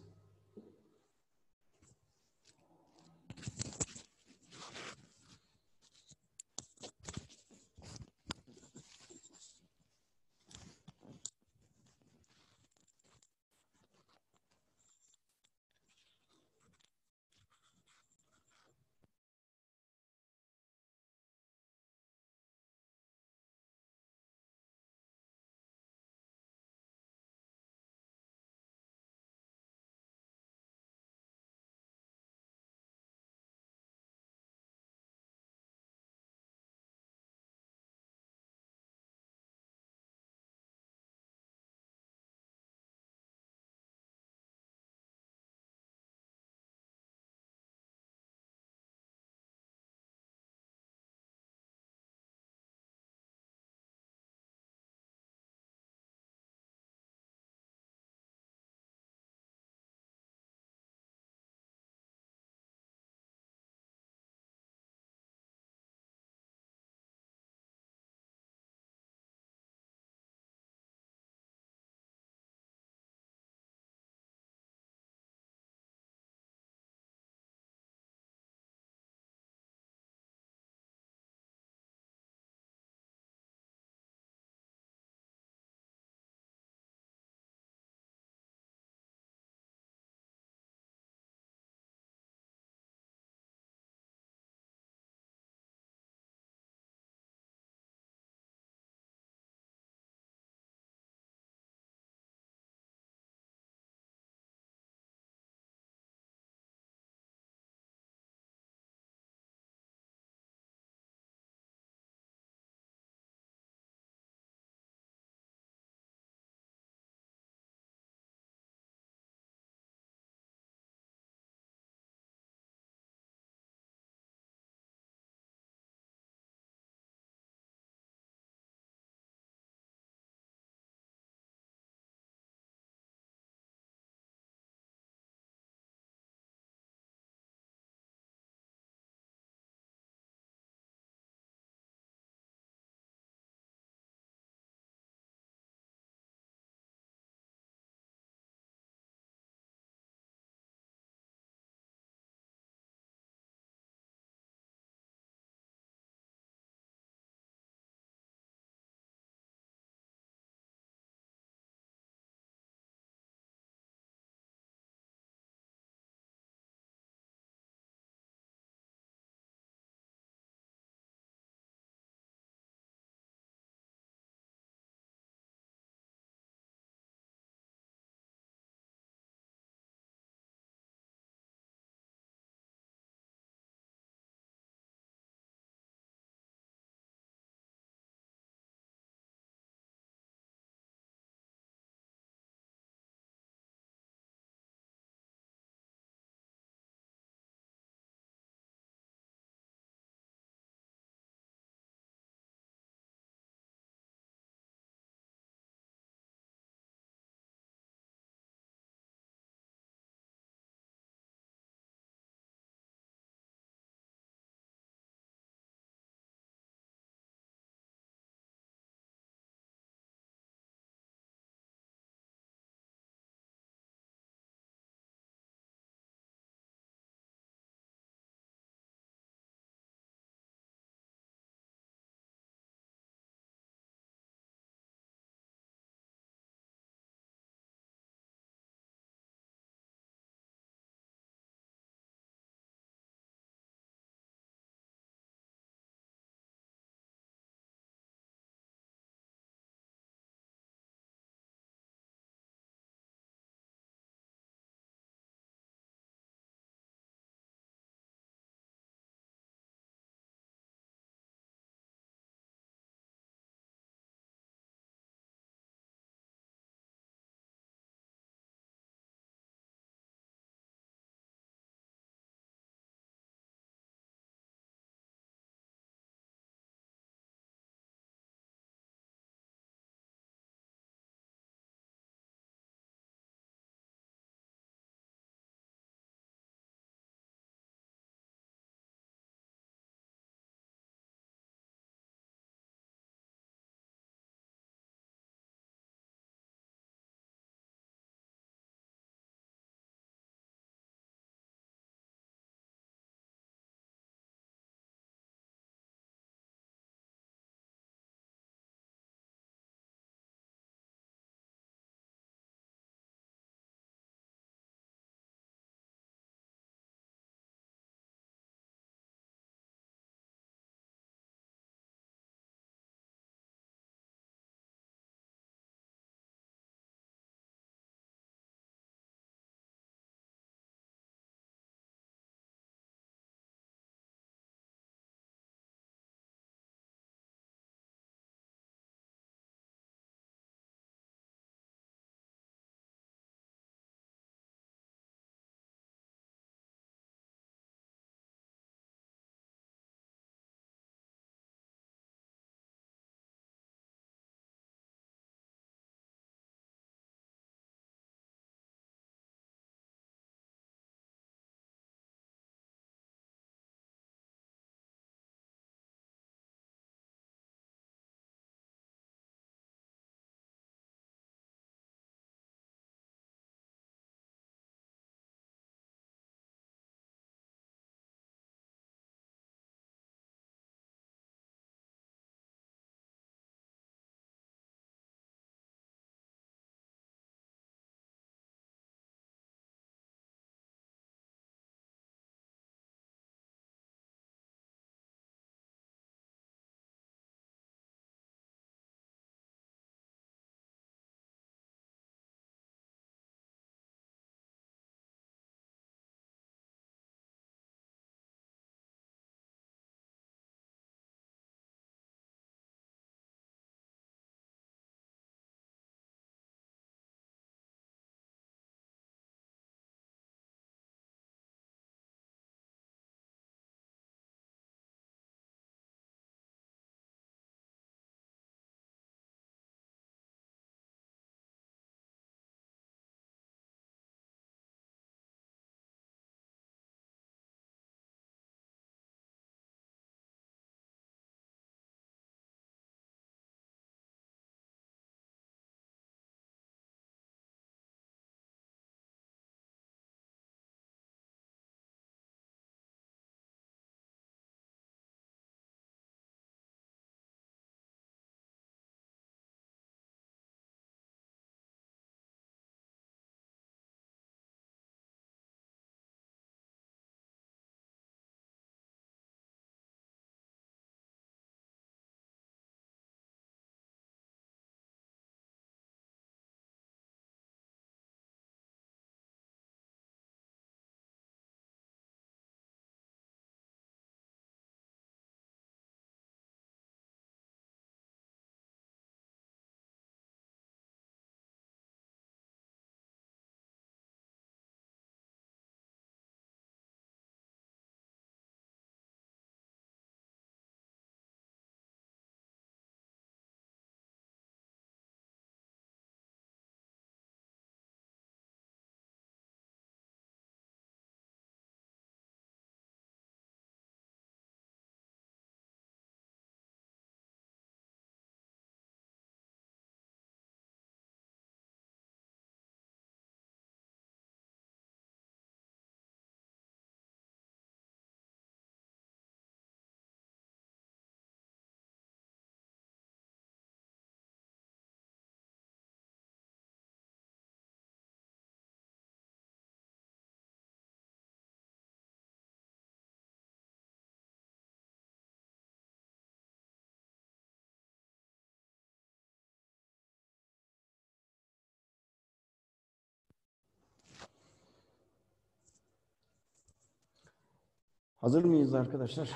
Hazır mıyız arkadaşlar?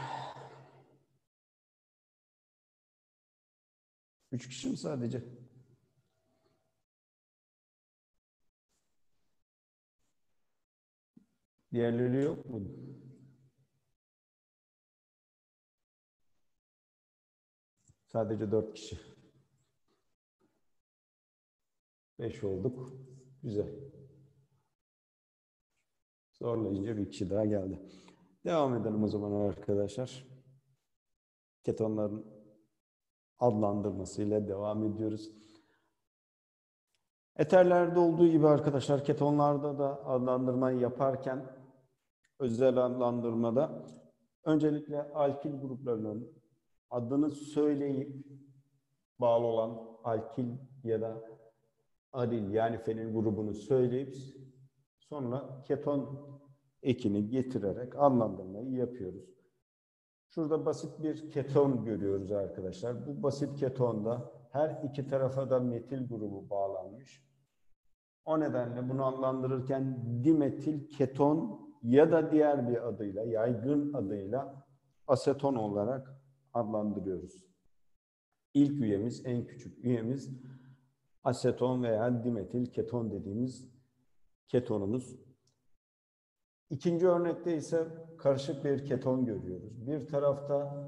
3 kişi mi sadece? Diğerleri yok mu? Sadece 4 kişi. 5 olduk. Güzel. Zorlayınca bir kişi daha geldi. Devam edelim o zaman arkadaşlar. Ketonların adlandırmasıyla devam ediyoruz. Eterlerde olduğu gibi arkadaşlar ketonlarda da adlandırmayı yaparken özel adlandırmada öncelikle alkil gruplarının adını söyleyip bağlı olan alkil ya da aril yani fenil grubunu söyleyip sonra keton ekini getirerek adlandırmayı yapıyoruz. Şurada basit bir keton görüyoruz arkadaşlar. Bu basit ketonda her iki tarafa da metil grubu bağlanmış. O nedenle bunu adlandırırken dimetil keton ya da diğer bir adıyla, yaygın adıyla aseton olarak adlandırıyoruz. İlk üyemiz, en küçük üyemiz aseton veya dimetil keton dediğimiz ketonumuz. İkinci örnekte ise karışık bir keton görüyoruz. Bir tarafta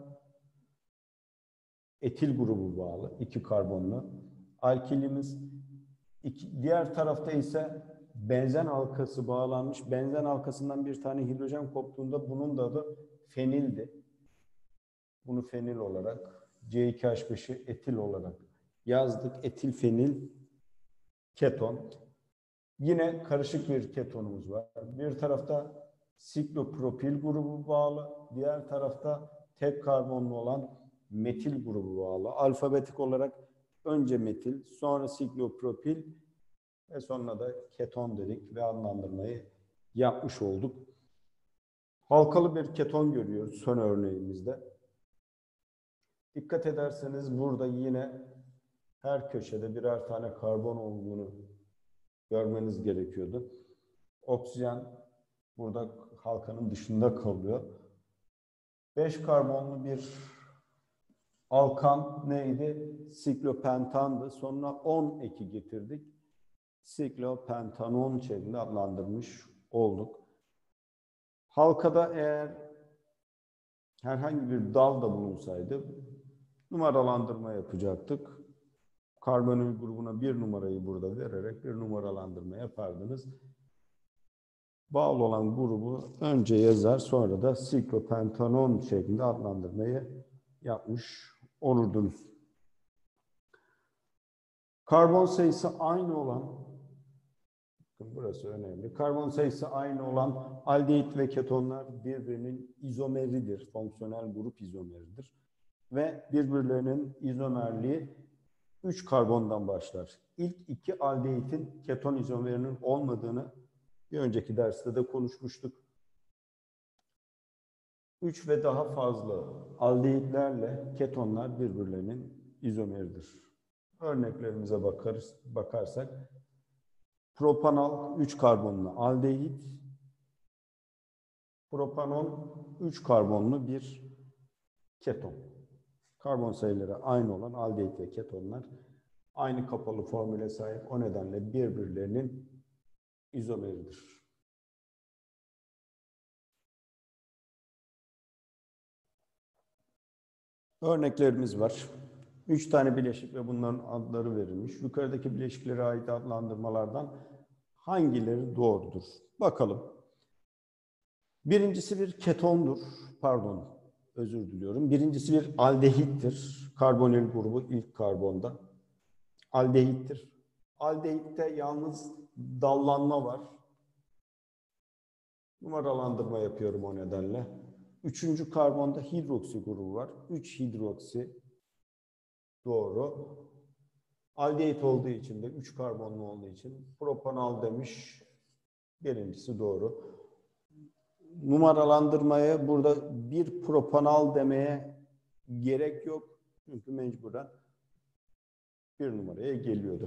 etil grubu bağlı, 2 karbonlu alkilimiz. Diğer tarafta ise benzen halkası bağlanmış. Benzen halkasından bir tane hidrojen koptuğunda bunun da adı fenildi. Bunu fenil olarak, C2H5'i etil olarak yazdık. Etil fenil keton. Yine karışık bir ketonumuz var. Bir tarafta siklopropil grubu bağlı, diğer tarafta tek karbonlu olan metil grubu bağlı. Alfabetik olarak önce metil, sonra siklopropil ve sonra da keton dedik ve adlandırmayı yapmış olduk. Halkalı bir keton görüyoruz son örneğimizde. Dikkat ederseniz burada yine her köşede birer tane karbon olduğunu görmeniz gerekiyordu. Oksijen burada halkanın dışında kalıyor. 5 karbonlu bir alkan neydi? Siklopentandı. Sonra 10 eki getirdik. Siklopentanon şeklinde adlandırmış olduk. Halkada eğer herhangi bir dal da bulunsaydı numaralandırma yapacaktık. Karbonil grubuna 1 numarayı burada vererek bir numaralandırma yapardınız. Bağlı olan grubu önce yazar, sonra da siklopentanon şeklinde adlandırmayı yapmış olurdunuz. Karbon sayısı aynı olan, burası önemli, karbon sayısı aynı olan aldehit ve ketonlar birbirinin izomeridir, fonksiyonel grup izomeridir. Ve birbirlerinin izomerliği 3 karbondan başlar. İlk 2 aldehitin keton izomerinin olmadığını bir önceki derste de konuşmuştuk. 3 ve daha fazla aldehitlerle ketonlar birbirlerinin izomeridir. Örneklerimize bakarsak propanal 3 karbonlu aldehit, propanon 3 karbonlu bir keton. Karbon sayıları aynı olan aldehit ve ketonlar aynı kapalı formüle sahip. O nedenle birbirlerinin izomeridir. Örneklerimiz var. 3 tane bileşik ve bunların adları verilmiş. Yukarıdaki bileşiklere ait adlandırmalardan hangileri doğrudur? Bakalım. Birincisi bir ketondur. Pardon, özür diliyorum. Birincisi bir aldehittir. Karbonil grubu ilk karbonda. Aldehittir. Aldehitte yalnız dallanma var. Numaralandırma yapıyorum o nedenle. Üçüncü karbonda hidroksi grubu var. 3 hidroksi doğru. Aldehit olduğu için de 3 karbonlu olduğu için propanal demiş. Birincisi doğru. Numaralandırmaya burada bir propanal demeye gerek yok. Çünkü mecburen bir numaraya geliyordu.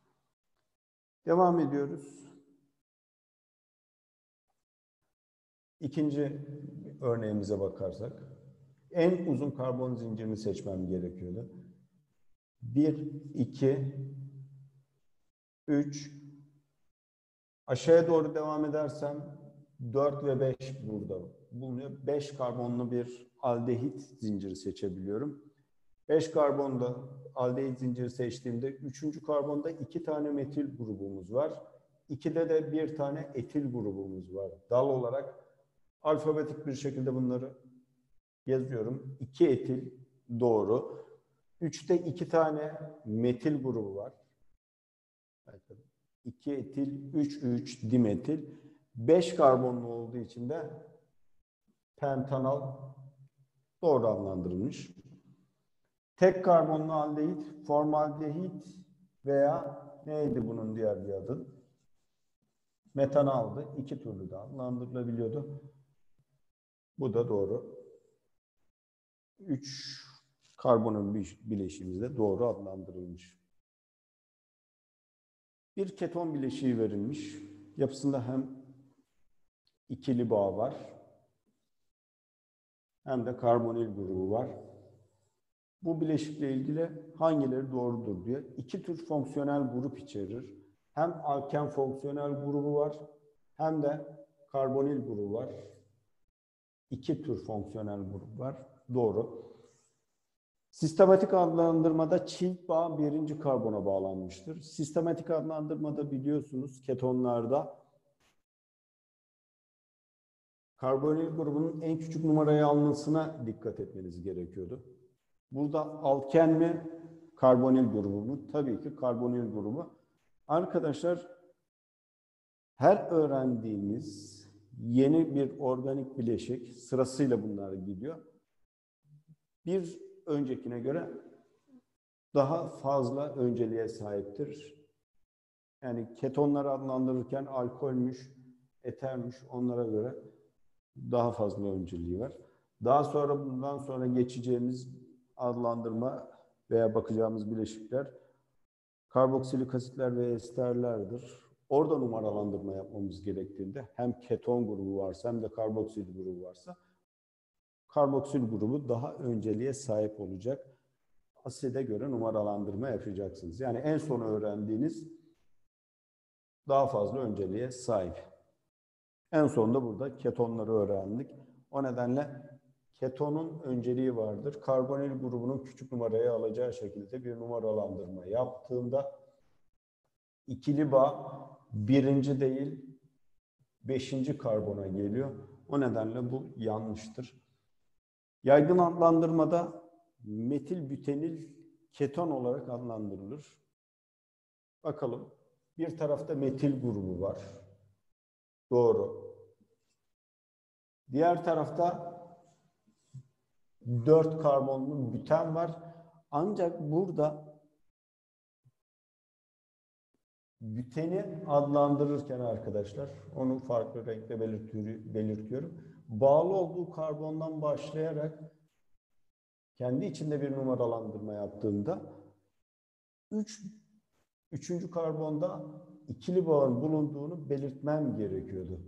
Devam ediyoruz. İkinci örneğimize bakarsak, en uzun karbon zincirini seçmem gerekiyordu. 1, 2, 3, aşağıya doğru devam edersem 4 ve 5 burada bulunuyor. 5 karbonlu bir aldehit zinciri seçebiliyorum. 5 karbonda aldehit zinciri seçtiğimde 3. karbonda 2 tane metil grubumuz var. 2'de de 1 tane etil grubumuz var. Dal olarak alfabetik bir şekilde bunları yazıyorum. 2 etil doğru. 3'te 2 tane metil grubu var. 2 etil, 3 dimetil. 5 karbonlu olduğu için de pentanal doğru adlandırılmış. Tek karbonlu aldehit, formaldehit veya neydi bunun diğer bir adı? Metanaldı. İki türlü de adlandırılabiliyordu. Bu da doğru. 3 karbonun bileşiğimizde doğru adlandırılmış. Bir keton bileşiği verilmiş. Yapısında hem ikili bağ var hem de karbonil grubu var. Bu bileşikle ilgili hangileri doğrudur diyor. İki tür fonksiyonel grup içerir. Hem alken fonksiyonel grubu var hem de karbonil grubu var. İki tür fonksiyonel grup var. Doğru. Sistematik adlandırmada çift bağ birinci karbona bağlanmıştır. Sistematik adlandırmada biliyorsunuz ketonlarda karbonil grubunun en küçük numarayı almasına dikkat etmeniz gerekiyordu. Burada alken mi, karbonil grubu mu? Tabii ki karbonil grubu. Arkadaşlar, her öğrendiğimiz yeni bir organik bileşik, sırasıyla bunlar gidiyor, bir öncekine göre daha fazla önceliğe sahiptir. Yani ketonları adlandırırken alkolmüş, etermiş, onlara göre daha fazla önceliği var. Daha sonra bundan sonra geçeceğimiz adlandırma veya bakacağımız bileşikler karboksilik asitler ve esterlerdir. Orada numaralandırma yapmamız gerektiğinde hem keton grubu varsa hem de karboksil grubu varsa karboksil grubu daha önceliğe sahip olacak. Aside göre numaralandırma yapacaksınız. Yani en son öğrendiğiniz daha fazla önceliğe sahip. En sonunda burada ketonları öğrendik. O nedenle ketonun önceliği vardır. Karbonil grubunun küçük numarayı alacağı şekilde bir numaralandırma yaptığında ikili bağ birinci değil, 5. karbona geliyor. O nedenle bu yanlıştır. Yaygın adlandırmada metil bütenil keton olarak adlandırılır. Bakalım. Bir tarafta metil grubu var. Doğru. Diğer tarafta 4 karbonlu büten var. Ancak burada büteni adlandırırken arkadaşlar, onu farklı renkle belirtiyorum. Bağlı olduğu karbondan başlayarak kendi içinde bir numaralandırma yaptığında 3. karbonda ikili bağın bulunduğunu belirtmem gerekiyordu.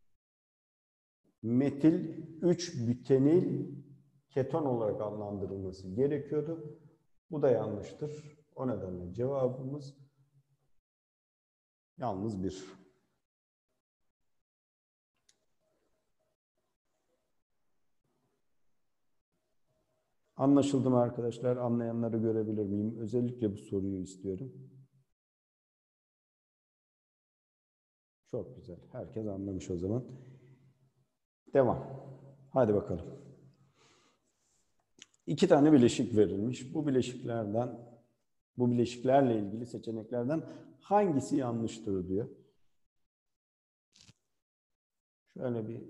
Metil 3 bütenil keton olarak adlandırılması gerekiyordu. Bu da yanlıştır. O nedenle cevabımız yalnız 1. Anlaşıldı mı arkadaşlar? Anlayanları görebilir miyim? Özellikle bu soruyu istiyorum. Çok güzel. Herkes anlamış o zaman. Devam. Hadi bakalım. 2 tane bileşik verilmiş. Bu bileşiklerle ilgili seçeneklerden hangisi yanlıştır diyor. Şöyle bir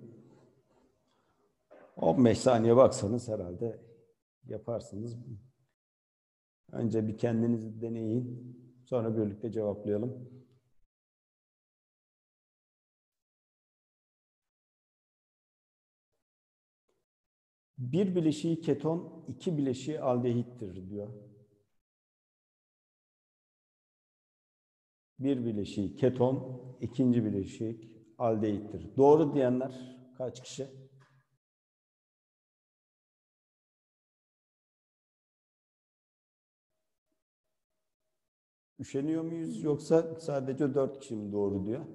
15 saniye baksanız herhalde yaparsınız. Önce bir kendinizi deneyin. Sonra birlikte cevaplayalım. Bir bileşiği keton, 2 bileşiği aldehittir diyor. Bir bileşiği keton, 2. bileşik aldehittir. Doğru diyenler Kaç kişi? Üşeniyor muyuz yoksa sadece 4 kişi mi doğru diyor?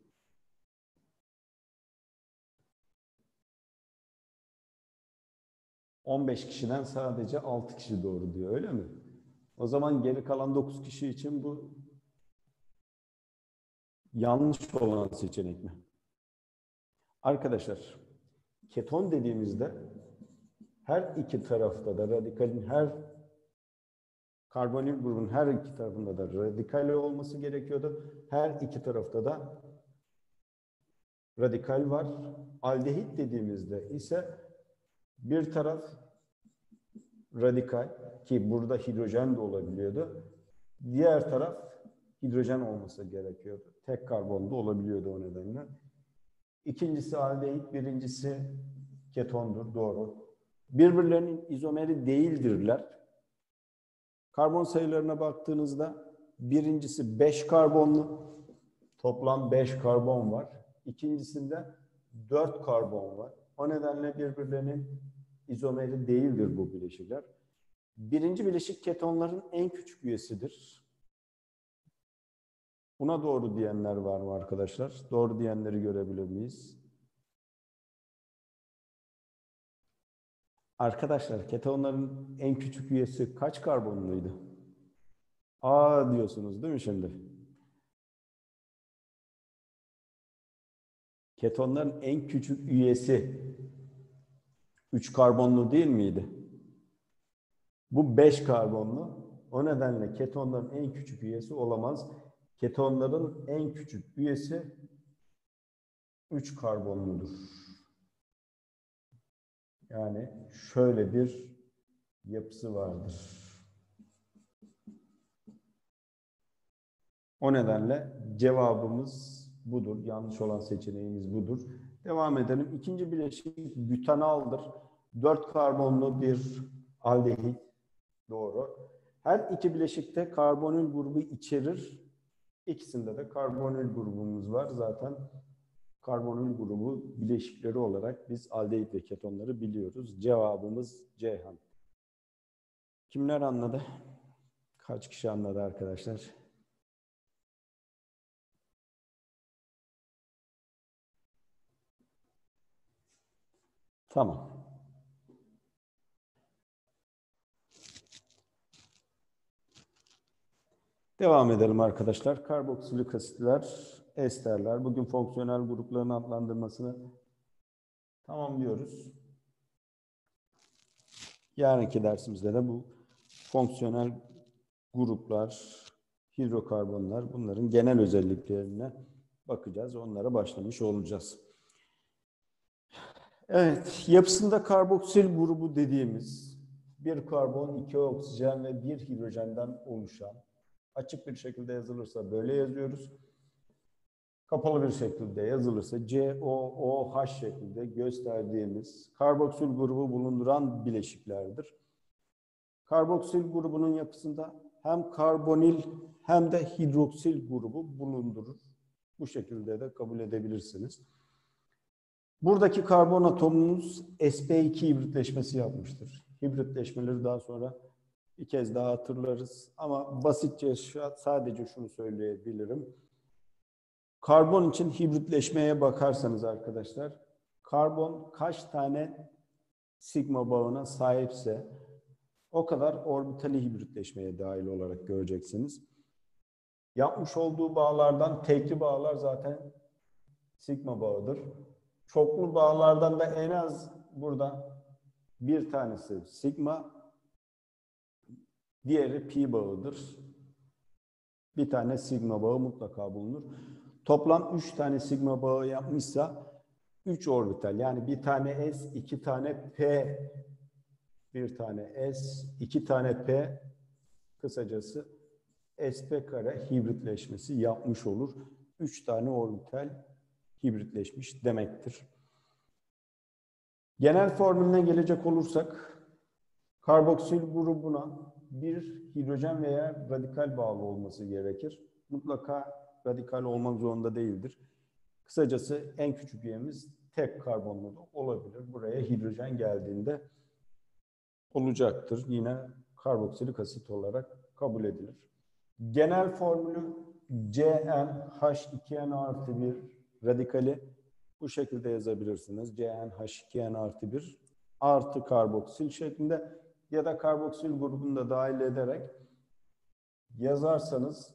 ...15 kişiden sadece 6 kişi doğru diyor, öyle mi? O zaman geri kalan 9 kişi için bu yanlış olan seçenek mi? Arkadaşlar, keton dediğimizde her iki tarafta da radikalin karbonil grubun her iki tarafında da radikal olması gerekiyordu. Her iki tarafta da radikal var. Aldehit dediğimizde ise bir taraf radikal, ki burada hidrojen de olabiliyordu. Diğer taraf hidrojen olması gerekiyordu. Tek karbonlu olabiliyordu o nedenle. İkincisi aldehit, birincisi ketondur, doğru. Birbirlerinin izomeri değildirler. Karbon sayılarına baktığınızda birincisi 5 karbonlu, toplam 5 karbon var. İkincisinde 4 karbon var. O nedenle birbirlerinin izomeri değildir bu bileşikler. Birinci bileşik ketonların en küçük üyesidir. Buna doğru diyenler var mı arkadaşlar? Doğru diyenleri görebilir miyiz? Arkadaşlar, ketonların en küçük üyesi kaç karbonluydu? A diyorsunuz değil mi şimdi? Ketonların en küçük üyesi 3 karbonlu değil miydi? Bu 5 karbonlu. O nedenle ketonların en küçük üyesi olamaz. Ketonların en küçük üyesi 3 karbonludur. Yani şöyle bir yapısı vardır. O nedenle cevabımız budur. Yanlış olan seçeneğimiz budur. Devam edelim. İkinci bileşik bütanaldır. 4 karbonlu bir aldehit. Doğru. Her iki bileşikte karbonil grubu içerir. İkisinde de karbonil grubumuz var. Zaten karbonil grubu bileşikleri olarak biz aldehit ve ketonları biliyoruz. Cevabımız Ceyhan. Kimler anladı? Kaç kişi anladı arkadaşlar? Tamam. Devam edelim arkadaşlar. Karboksilik asitler, esterler. Bugün fonksiyonel grupların adlandırmasını tamamlıyoruz. Yarınki dersimizde de bu fonksiyonel gruplar, hidrokarbonlar, bunların genel özelliklerine bakacağız. Onlara başlamış olacağız. Evet, yapısında karboksil grubu dediğimiz bir karbon, 2 oksijen ve 1 hidrojenden oluşan, açık bir şekilde yazılırsa böyle yazıyoruz. Kapalı bir şekilde yazılırsa COOH şeklinde gösterdiğimiz karboksil grubu bulunduran bileşiklerdir. Karboksil grubunun yapısında hem karbonil hem de hidroksil grubu bulundurur. Bu şekilde de kabul edebilirsiniz. Buradaki karbon atomumuz sp2 hibritleşmesi yapmıştır. Hibritleşmeleri daha sonra bir kez daha hatırlarız. Ama basitçe sadece şunu söyleyebilirim. Karbon için hibritleşmeye bakarsanız arkadaşlar, karbon kaç tane sigma bağına sahipse o kadar orbitali hibritleşmeye dahil olarak göreceksiniz. Yapmış olduğu bağlardan tekli bağlar zaten sigma bağıdır. Çoklu bağlardan da en az burada bir tanesi sigma, diğeri pi bağıdır. Bir tane sigma bağı mutlaka bulunur. Toplam 3 tane sigma bağı yapmışsa 3 orbital. Yani bir tane s, 2 tane p, bir tane s, 2 tane p, kısacası sp kare hibritleşmesi yapmış olur. 3 tane orbital hibritleşmiş demektir. Genel formülüne gelecek olursak, karboksil grubuna bir hidrojen veya radikal bağlı olması gerekir. Mutlaka radikal olmak zorunda değildir. Kısacası en küçük üyemiz tek karbonlu da olabilir. Buraya hidrojen geldiğinde olacaktır. Yine karboksilik asit olarak kabul edilir. Genel formülü CnH2n+1 radikali bu şekilde yazabilirsiniz. CnH2n+1 artı karboksil şeklinde ya da karboksil grubunu da dahil ederek yazarsanız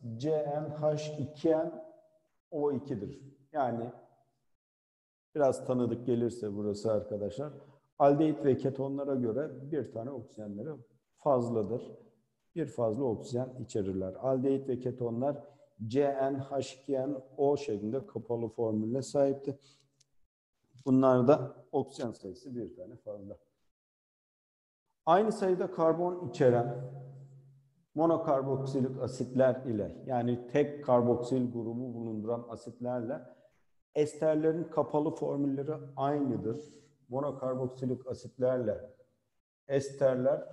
CnH2nO2'dir. Yani biraz tanıdık gelirse burası arkadaşlar, aldehit ve ketonlara göre bir tane oksijenleri fazladır. Bir fazla oksijen içerirler. Aldehit ve ketonlar CnH2nO şeklinde kapalı formülle sahipti. Bunlarda oksijen sayısı bir tane fazla. Aynı sayıda karbon içeren monokarboksilik asitler ile, yani tek karboksil grubu bulunduran asitlerle esterlerin kapalı formülleri aynıdır. Monokarboksilik asitlerle esterler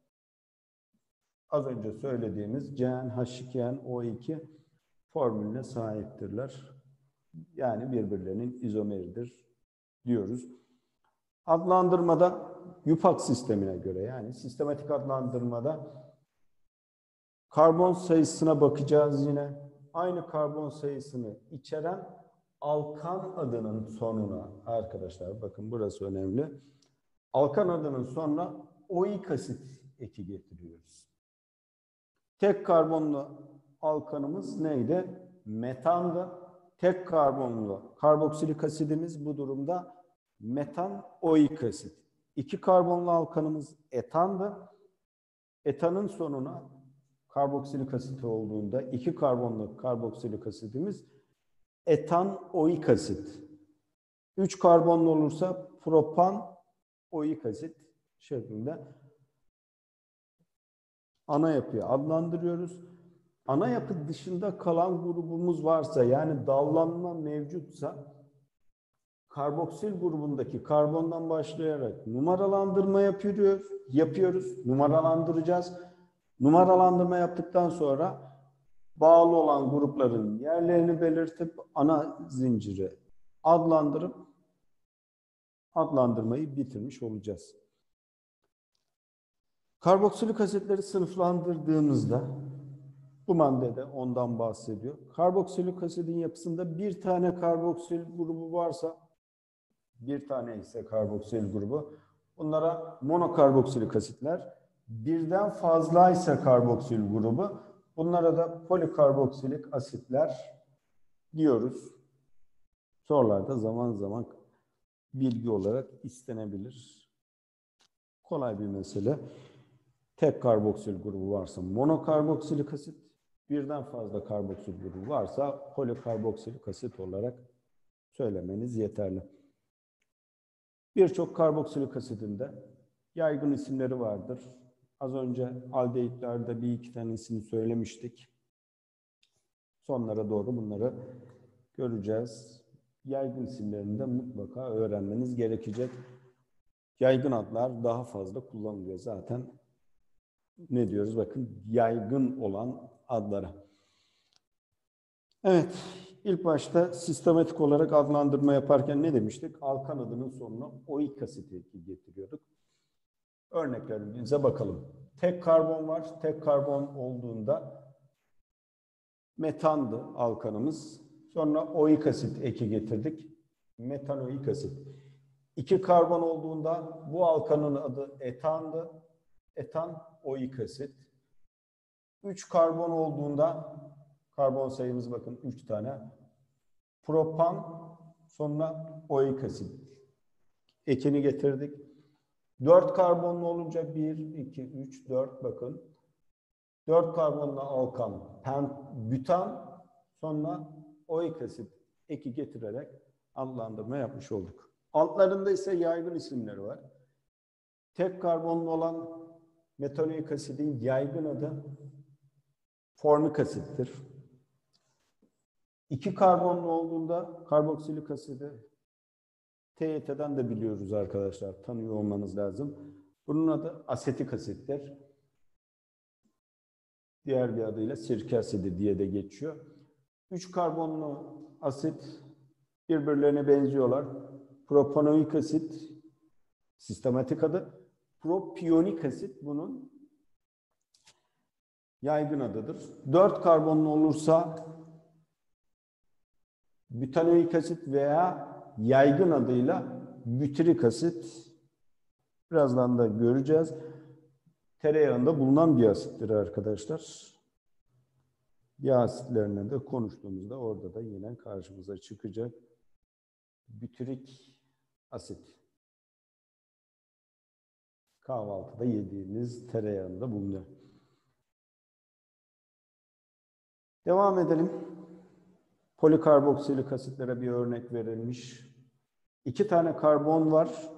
az önce söylediğimiz CnH2nO2 formülüne sahiptirler. Yani birbirlerinin izomeridir diyoruz. Adlandırmada YUPAC sistemine göre, yani sistematik adlandırmada karbon sayısına bakacağız yine. Aynı karbon sayısını içeren alkan adının sonuna arkadaşlar, bakın burası önemli. Alkan adının sonuna oik asit eki getiriyoruz. Tek karbonlu alkanımız neydi? Metandı. Tek karbonlu karboksilik asidimiz bu durumda metan oik asit. İki karbonlu alkanımız etandı. Etanın sonuna karboksilik asit olduğunda iki karbonlu karboksilik asidimiz etan oik asit. 3 karbonlu olursa propan oik asit şeklinde ana yapıyı adlandırıyoruz. Ana yapı dışında kalan grubumuz varsa, yani dallanma mevcutsa, karboksil grubundaki karbondan başlayarak numaralandırma yapıyoruz. Numaralandıracağız. Numaralandırma yaptıktan sonra bağlı olan grupların yerlerini belirtip ana zinciri adlandırıp adlandırmayı bitirmiş olacağız. Karboksilik asitleri sınıflandırdığımızda bu maddede ondan bahsediyor. Karboksilik asidin yapısında bir tane karboksil grubu varsa, bir tane ise karboksil grubu, bunlara monokarboksilik asitler. Birden fazlaysa karboksil grubu, bunlara da polikarboksilik asitler diyoruz. Sorularda zaman zaman bilgi olarak istenebilir. Kolay bir mesele. Tek karboksil grubu varsa monokarboksilik asit, birden fazla karboksil grubu varsa polikarboksilik asit olarak söylemeniz yeterli. Birçok karboksilik asidinde yaygın isimleri vardır. Az önce aldehitlerde bir iki tanesini söylemiştik. Sonlara doğru bunları göreceğiz. Yaygın isimlerini de mutlaka öğrenmeniz gerekecek. Yaygın adlar daha fazla kullanılıyor zaten. Ne diyoruz? Bakın, yaygın olan adlara. Evet, ilk başta sistematik olarak adlandırma yaparken ne demiştik? Alkan adının sonuna oik asit eki getiriyorduk. Örneklerimize bakalım. Tek karbon var. Tek karbon olduğunda metandı alkanımız. Sonra oik asit eki getirdik. Metanoik asit. İki karbon olduğunda bu alkanın adı etandı. Etan oik asit. 3 karbon olduğunda karbon sayımız bakın 3 tane. Propan, sonra oik asit ekini getirdik. 4 karbonlu olunca 1, 2, 3, 4 bakın. 4 karbonlu alkan, butan, sonra oik asit eki getirerek adlandırma yapmış olduk. Altlarında ise yaygın isimleri var. Tek karbonlu olan metanoik asidin yaygın adı formik asittir. 2 karbonlu olduğunda karboksilik asidi TYT'den de biliyoruz arkadaşlar. Tanıyor olmanız lazım. Bunun adı asetik asittir. Diğer bir adıyla sirke asidi diye de geçiyor. 3 karbonlu asit birbirlerine benziyorlar. Propanoik asit sistematik adı. Propiyonik asit bunun yaygın adıdır. 4 karbonlu olursa butanoik asit veya yaygın adıyla bütirik asit. Birazdan da göreceğiz. Tereyağında bulunan bir asittir arkadaşlar. Yağ asitlerine de konuştuğumuzda orada da yine karşımıza çıkacak bütirik asit. Kahvaltıda yediğiniz tereyağında bulunuyor. Devam edelim. Polikarboksilik asitlere bir örnek verilmiş. 2 tane karbon var.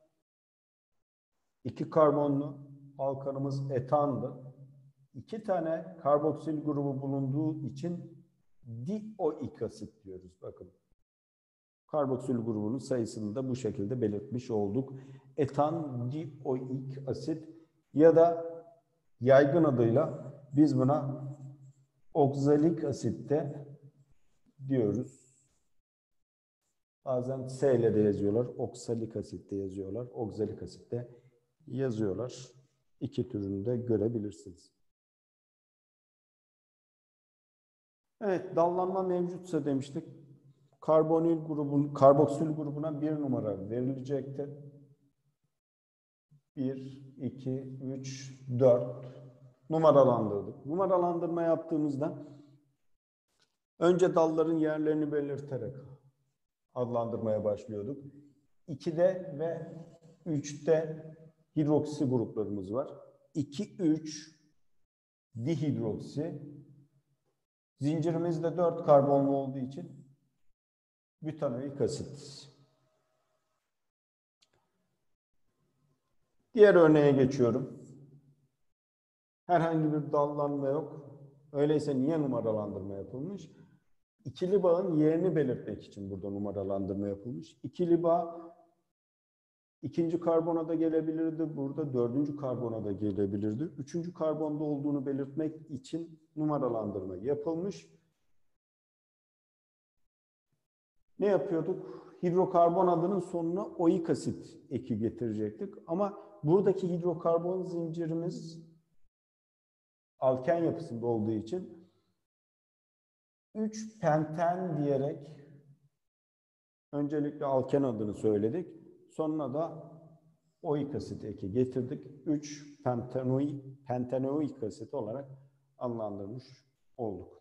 2 karbonlu alkanımız etandı. 2 tane karboksil grubu bulunduğu için dioik asit diyoruz. Bakın. Karboksil grubunun sayısını da bu şekilde belirtmiş olduk. Etan dioik asit ya da yaygın adıyla biz buna oksalik asit de diyoruz. Bazen S ile de yazıyorlar. Oksalik asit de yazıyorlar. Oksalik asit de yazıyorlar. İki türünü de görebilirsiniz. Evet, dallanma mevcutsa demiştik. Karbonil grubun, karboksil grubuna 1 numara verilecektir. 1, 2, 3, 4 numaralandırdık. Numaralandırma yaptığımızda önce dalların yerlerini belirterek adlandırmaya başlıyorduk. 2'de ve 3'te hidroksi gruplarımız var. 2, 3 dihidroksi. Zincirimizde 4 karbonlu olduğu için butanoik asit. Diğer örneğe geçiyorum. Herhangi bir dallanma yok. Öyleyse niye numaralandırma yapılmış? İkili bağın yerini belirtmek için burada numaralandırma yapılmış. İkili bağ ikinci karbona da gelebilirdi. Burada dördüncü karbona da gelebilirdi. Üçüncü karbonda olduğunu belirtmek için numaralandırma yapılmış. Ne yapıyorduk? Hidrokarbon adının sonuna oik asit eki getirecektik. Ama buradaki hidrokarbon zincirimiz alken yapısında olduğu için 3 penten diyerek öncelikle alken adını söyledik. Sonuna da oik asit eki getirdik. 3 pentanoik asit olarak adlandırmış olduk.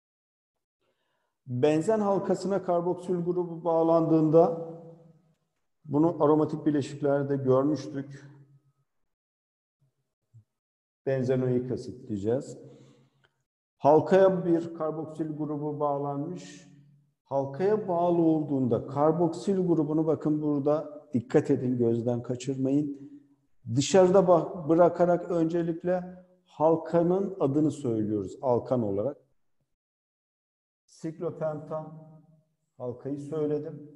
Benzen halkasına karboksil grubu bağlandığında bunu aromatik bileşiklerde görmüştük. Benzenoik asit diyeceğiz. Halkaya bir karboksil grubu bağlanmış. Halkaya bağlı olduğunda karboksil grubunu bakın burada dikkat edin, gözden kaçırmayın. Dışarıda bırakarak öncelikle halkanın adını söylüyoruz alkan olarak. Siklopentan halkayı söyledim.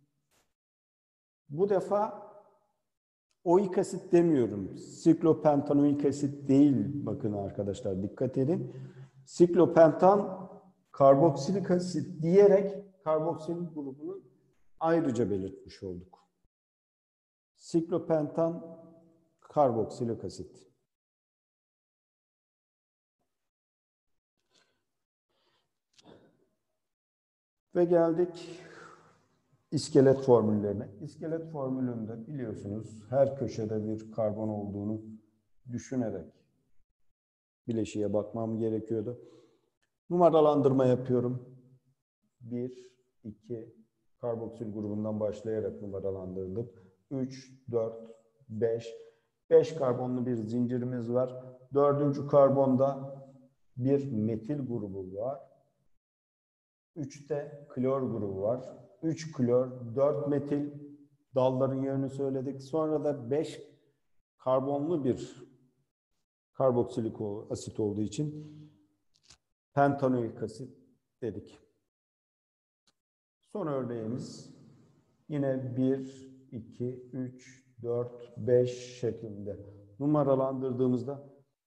Bu defa oik asit demiyorum. Siklopentanoik asit değil. Bakın arkadaşlar dikkat edin. Siklopentan karboksilik asit diyerek karboksil grubunu ayrıca belirtmiş olduk. Siklopentan karboksilik asit. Ve geldik iskelet formüllerine. İskelet formülünde biliyorsunuz her köşede bir karbon olduğunu düşünerek bileşiğe bakmam gerekiyordu. Numaralandırma yapıyorum. 1, 2, karboksil grubundan başlayarak numaralandırdım. 3, 4, 5. 5 karbonlu bir zincirimiz var. 4. karbonda bir metil grubu var. 3'te klor grubu var. 3 klor, 4 metil, dalların yerini söyledik. Sonra da 5 karbonlu bir karboksilik asit olduğu için pentanoik asit dedik. Son örneğimiz yine 1, 2, 3, 4, 5 şeklinde numaralandırdığımızda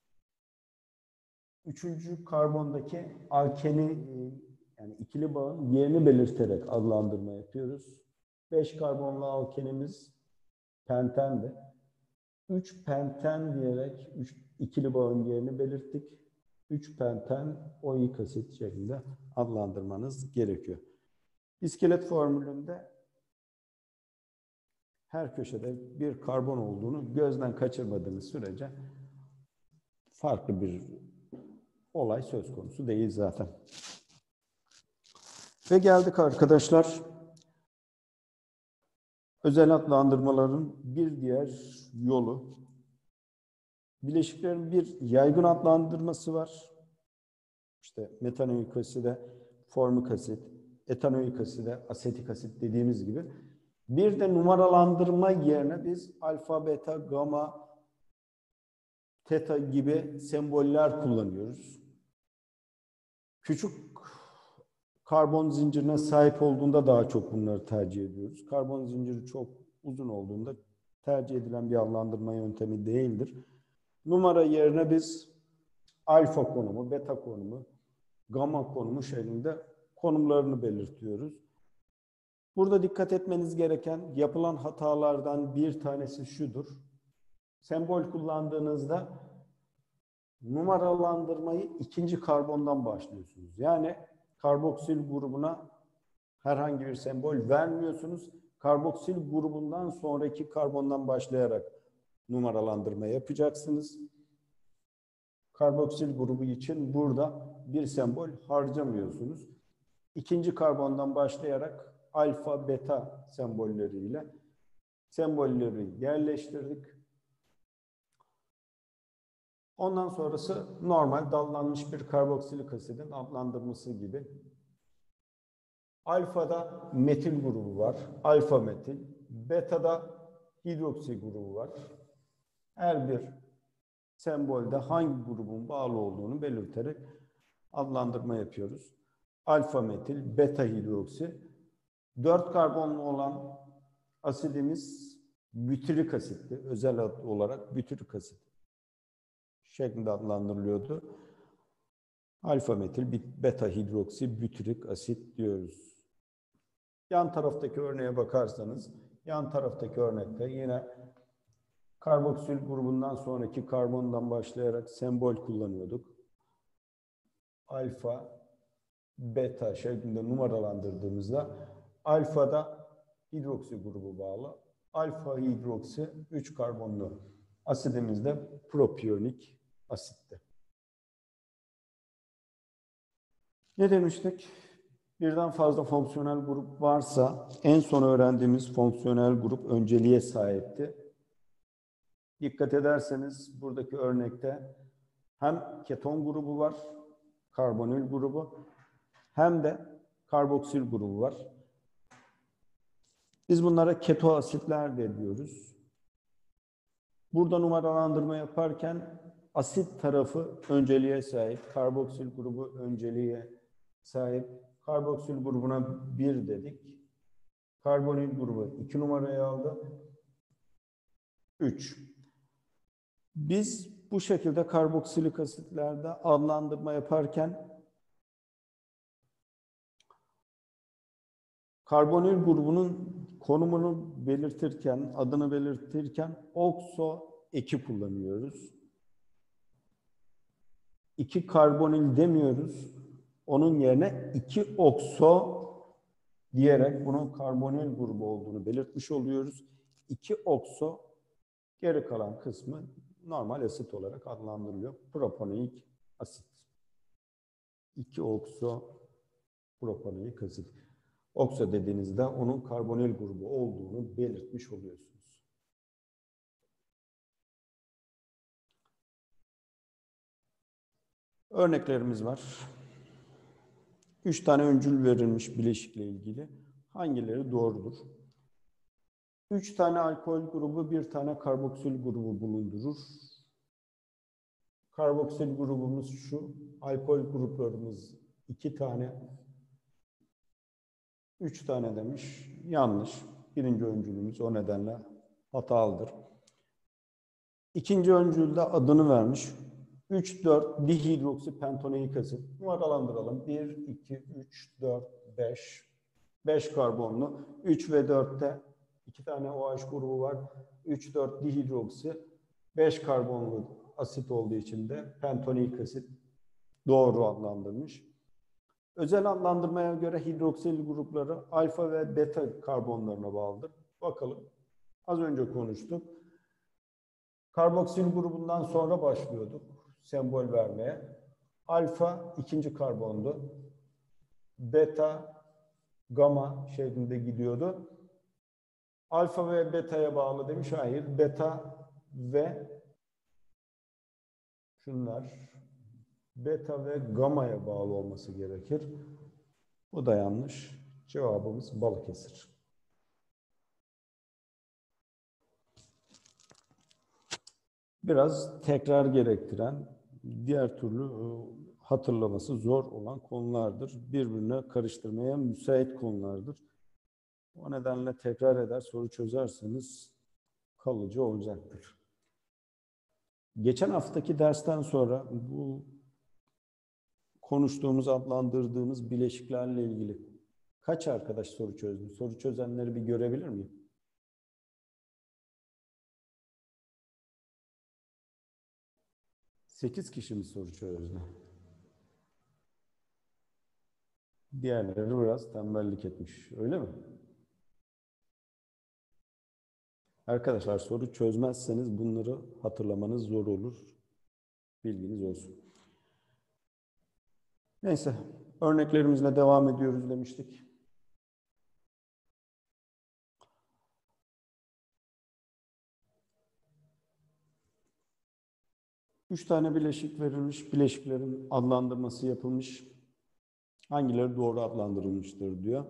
3. karbondaki alkeni yani ikili bağın yerini belirterek adlandırma yapıyoruz. 5 karbonlu alkenimiz pentendi. 3 penten diyerek ikili bağın yerini belirttik. 3 penten OİK asit şeklinde adlandırmanız gerekiyor. İskelet formülünde her köşede bir karbon olduğunu gözden kaçırmadığınız sürece farklı bir olay söz konusu değil zaten. Ve geldik arkadaşlar, özel adlandırmaların bir diğer yolu. Bileşiklerin bir yaygın adlandırması var. İşte metanoik aside formik asit, etanoik aside asetik asit dediğimiz gibi. Bir de numaralandırma yerine biz alfa, beta, gamma, teta gibi semboller kullanıyoruz. Küçük karbon zincirine sahip olduğunda daha çok bunları tercih ediyoruz. Karbon zinciri çok uzun olduğunda tercih edilen bir adlandırma yöntemi değildir. Numara yerine biz alfa konumu, beta konumu, gamma konumu şeklinde konumlarını belirtiyoruz. Burada dikkat etmeniz gereken yapılan hatalardan bir tanesi şudur. Sembol kullandığınızda numaralandırmayı ikinci karbondan başlıyorsunuz. Yani karboksil grubuna herhangi bir sembol vermiyorsunuz. Karboksil grubundan sonraki karbondan başlayarak numaralandırma yapacaksınız. Karboksil grubu için burada bir sembol harcamıyorsunuz. İkinci karbondan başlayarak alfa, beta sembolleriyle sembolleri yerleştirdik. Ondan sonrası normal dallanmış bir karboksilik asidin adlandırması gibi. Alfada metil grubu var, alfa metil. Beta'da hidroksi grubu var. Her bir sembolde hangi grubun bağlı olduğunu belirterek adlandırma yapıyoruz. Alfa metil, beta hidroksi. 4 karbonlu olan asidimiz bütürik asitti. Özel ad olarak bütürik asit şeklinde adlandırılıyordu. Alfa metil, beta hidroksi, bütürik asit diyoruz. Yan taraftaki örneğe bakarsanız, yan taraftaki örnekte yine karboksil grubundan sonraki karbondan başlayarak sembol kullanıyorduk. Alfa, beta şeklinde numaralandırdığımızda alfada hidroksi grubu bağlı. Alfa hidroksi 3 karbonlu asidimizde propiyonik asitte. Ne demiştik? Birden fazla fonksiyonel grup varsa en son öğrendiğimiz fonksiyonel grup önceliğe sahipti. Dikkat ederseniz buradaki örnekte hem keton grubu var, karbonil grubu, hem de karboksil grubu var. Biz bunlara keto asitler de diyoruz. Burada numaralandırma yaparken asit tarafı önceliğe sahip, karboksil grubu önceliğe sahip. Karboksil grubuna 1 dedik. Karbonil grubu 2 numarayı aldı. 3. Biz bu şekilde karboksilik asitlerde adlandırma yaparken karbonil grubunun konumunu belirtirken, adını belirtirken okso eki kullanıyoruz. 2 karbonil demiyoruz. Onun yerine 2 okso diyerek bunun karbonil grubu olduğunu belirtmiş oluyoruz. 2 okso, geri kalan kısmı normal asit olarak adlandırılıyor. Propanoik asit. 2 okso propanoik asit. Okso dediğinizde onun karbonil grubu olduğunu belirtmiş oluyorsunuz. Örneklerimiz var. 3 tane öncül verilmiş bileşikle ilgili. Hangileri doğrudur? 3 tane alkol grubu, 1 tane karboksil grubu bulundurur. Karboksil grubumuz şu. Alkol gruplarımız 2 tane. 3 tane demiş. Yanlış. Birinci öncülümüz o nedenle hatalıdır. İkinci öncülde adını vermiş. 3,4 dihidroksipentanoik asit. Numaralandıralım. 1, 2, 3, 4, 5. 5 karbonlu. 3 ve 4'te 2 tane OH grubu var. 3,4 dihidroksi. 5 karbonlu asit olduğu için de pentonik asit doğru adlandırmış. Özel adlandırmaya göre hidroksil grupları alfa ve beta karbonlarına bağlıdır. Bakalım. Az önce konuştuk. Karboksil grubundan sonra başlıyorduk sembol vermeye. Alfa ikinci karbondu. Beta, gamma şeklinde gidiyordu. Alfa ve beta'ya bağlı demiş. Hayır. Beta ve şunlar beta ve gamma'ya bağlı olması gerekir. Bu da yanlış. Cevabımız Balıkesir. Biraz tekrar gerektiren, diğer türlü hatırlaması zor olan konulardır. Birbirine karıştırmaya müsait konulardır. O nedenle tekrar eder, soru çözerseniz kalıcı olacaktır. Geçen haftaki dersten sonra bu konuştuğumuz, adlandırdığımız bileşiklerle ilgili kaç arkadaş soru çözdü? Soru çözenleri bir görebilir miyim? 8 kişi mi soru çözdü? Diğerleri biraz tembellik etmiş. Öyle mi? Arkadaşlar soru çözmezseniz bunları hatırlamanız zor olur. Bilginiz olsun. Neyse, örneklerimizle devam ediyoruz demiştik. Üç tane bileşik verilmiş, bileşiklerin adlandırması yapılmış. Hangileri doğru adlandırılmıştır diyor.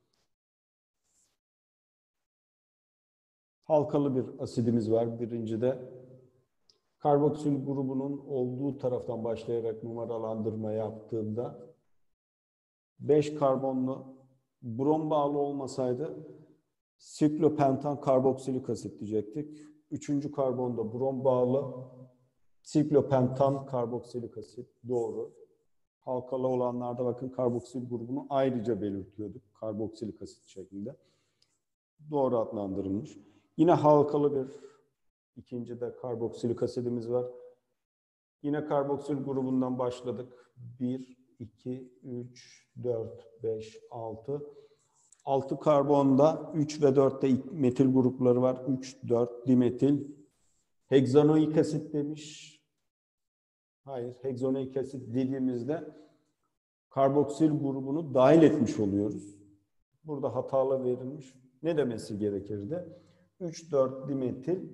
Halkalı bir asidimiz var. Birincide karboksil grubunun olduğu taraftan başlayarak numaralandırma yaptığımda 5 karbonlu brom bağlı olmasaydı siklopentan karboksilik asit diyecektik. Üçüncü karbonda brom bağlı siklopentan karboksilik asit doğru. Halkalı olanlarda bakın karboksil grubunu ayrıca belirtiyorduk karboksilik asit şeklinde. Doğru adlandırılmış. Yine halkalı bir ikinci de karboksilik asidimiz var. Yine karboksil grubundan başladık. 1, 2, 3, 4, 5, 6. 6 karbonda 3 ve 4'te metil grupları var. 3, 4 dimetil. Hegzanoik asit demiş. Hayır, hegzanoik asit dediğimizde karboksil grubunu dahil etmiş oluyoruz. Burada hatalı verilmiş. Ne demesi gerekirdi? 3,4 dimetil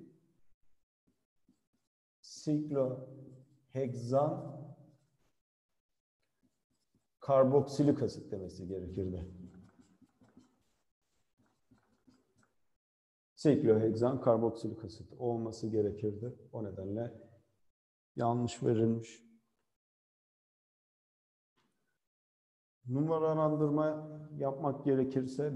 sikloheksan karboksilik asit demesi gerekirdi. Sikloheksan karboksilik asit olması gerekirdi. O nedenle yanlış verilmiş. Numaralandırma yapmak gerekirse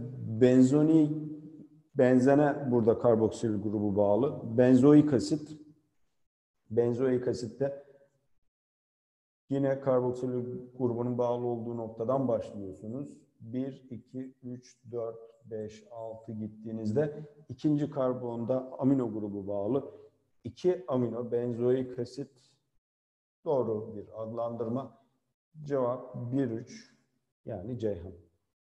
benzene burada karboksil grubu bağlı. Benzoik asit. Benzoik asitte yine karboksil grubunun bağlı olduğu noktadan başlıyorsunuz. 1, 2, 3, 4, 5, 6 gittiğinizde ikinci karbonda amino grubu bağlı. 2 amino benzoik asit doğru bir adlandırma. Cevap 1,3 yani Ceyhan.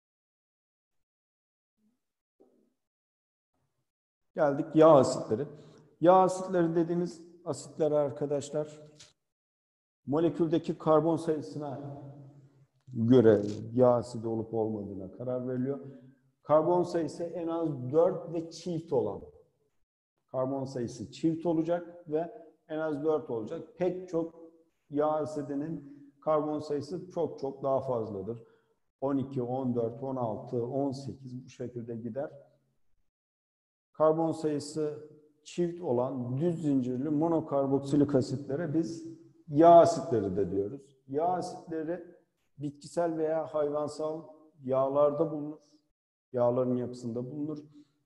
Geldik yağ asitleri. Yağ asitleri dediğimiz asitler arkadaşlar moleküldeki karbon sayısına göre yağ asidi olup olmadığına karar veriliyor. Karbon sayısı en az 4 ve çift olan. Karbon sayısı çift olacak ve en az 4 olacak. Pek çok yağ asidinin karbon sayısı çok daha fazladır. 12, 14, 16, 18 bu şekilde gider. Karbon sayısı çift olan düz zincirli monokarboksilik asitlere biz yağ asitleri de diyoruz. Yağ asitleri bitkisel veya hayvansal yağlarda bulunur. Yağların yapısında bulunur.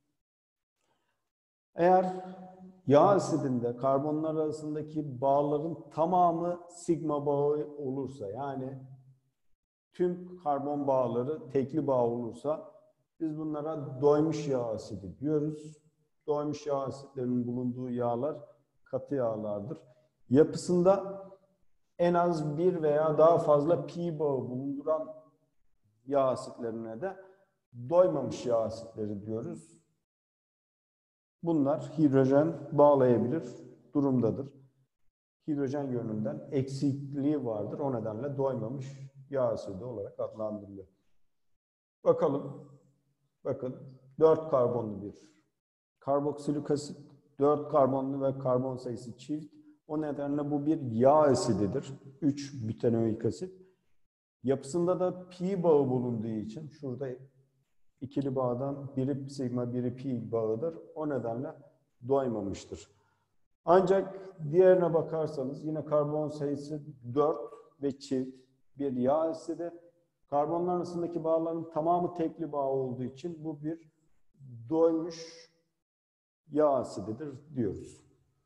Eğer yağ asidinde karbonlar arasındaki bağların tamamı sigma bağı olursa yani tüm karbon bağları tekli bağ olursa Biz bunlara doymuş yağ asidi diyoruz. Doymuş yağ asitlerinin bulunduğu yağlar katı yağlardır. Yapısında en az bir veya daha fazla pi bağı bulunduran yağ asitlerine de doymamış yağ asitleri diyoruz. Bunlar hidrojen bağlayabilir durumdadır. Hidrojen yönünden eksikliği vardır. O nedenle doymamış yağ asidi olarak adlandırılıyor. Bakalım. Bakın 4 karbonlu bir karboksilik asit, 4 karbonlu ve karbon sayısı çift. O nedenle bu bir yağ asididir. 3 butanoik asit. Yapısında da pi bağı bulunduğu için şurada ikili bağdan biri sigma biri pi bağıdır. O nedenle doymamıştır. Ancak diğerine bakarsanız yine karbon sayısı 4 ve çift bir yağ asidi. Karbonlar arasındaki bağların tamamı tekli bağ olduğu için bu bir doymuş yağ asididir diyoruz.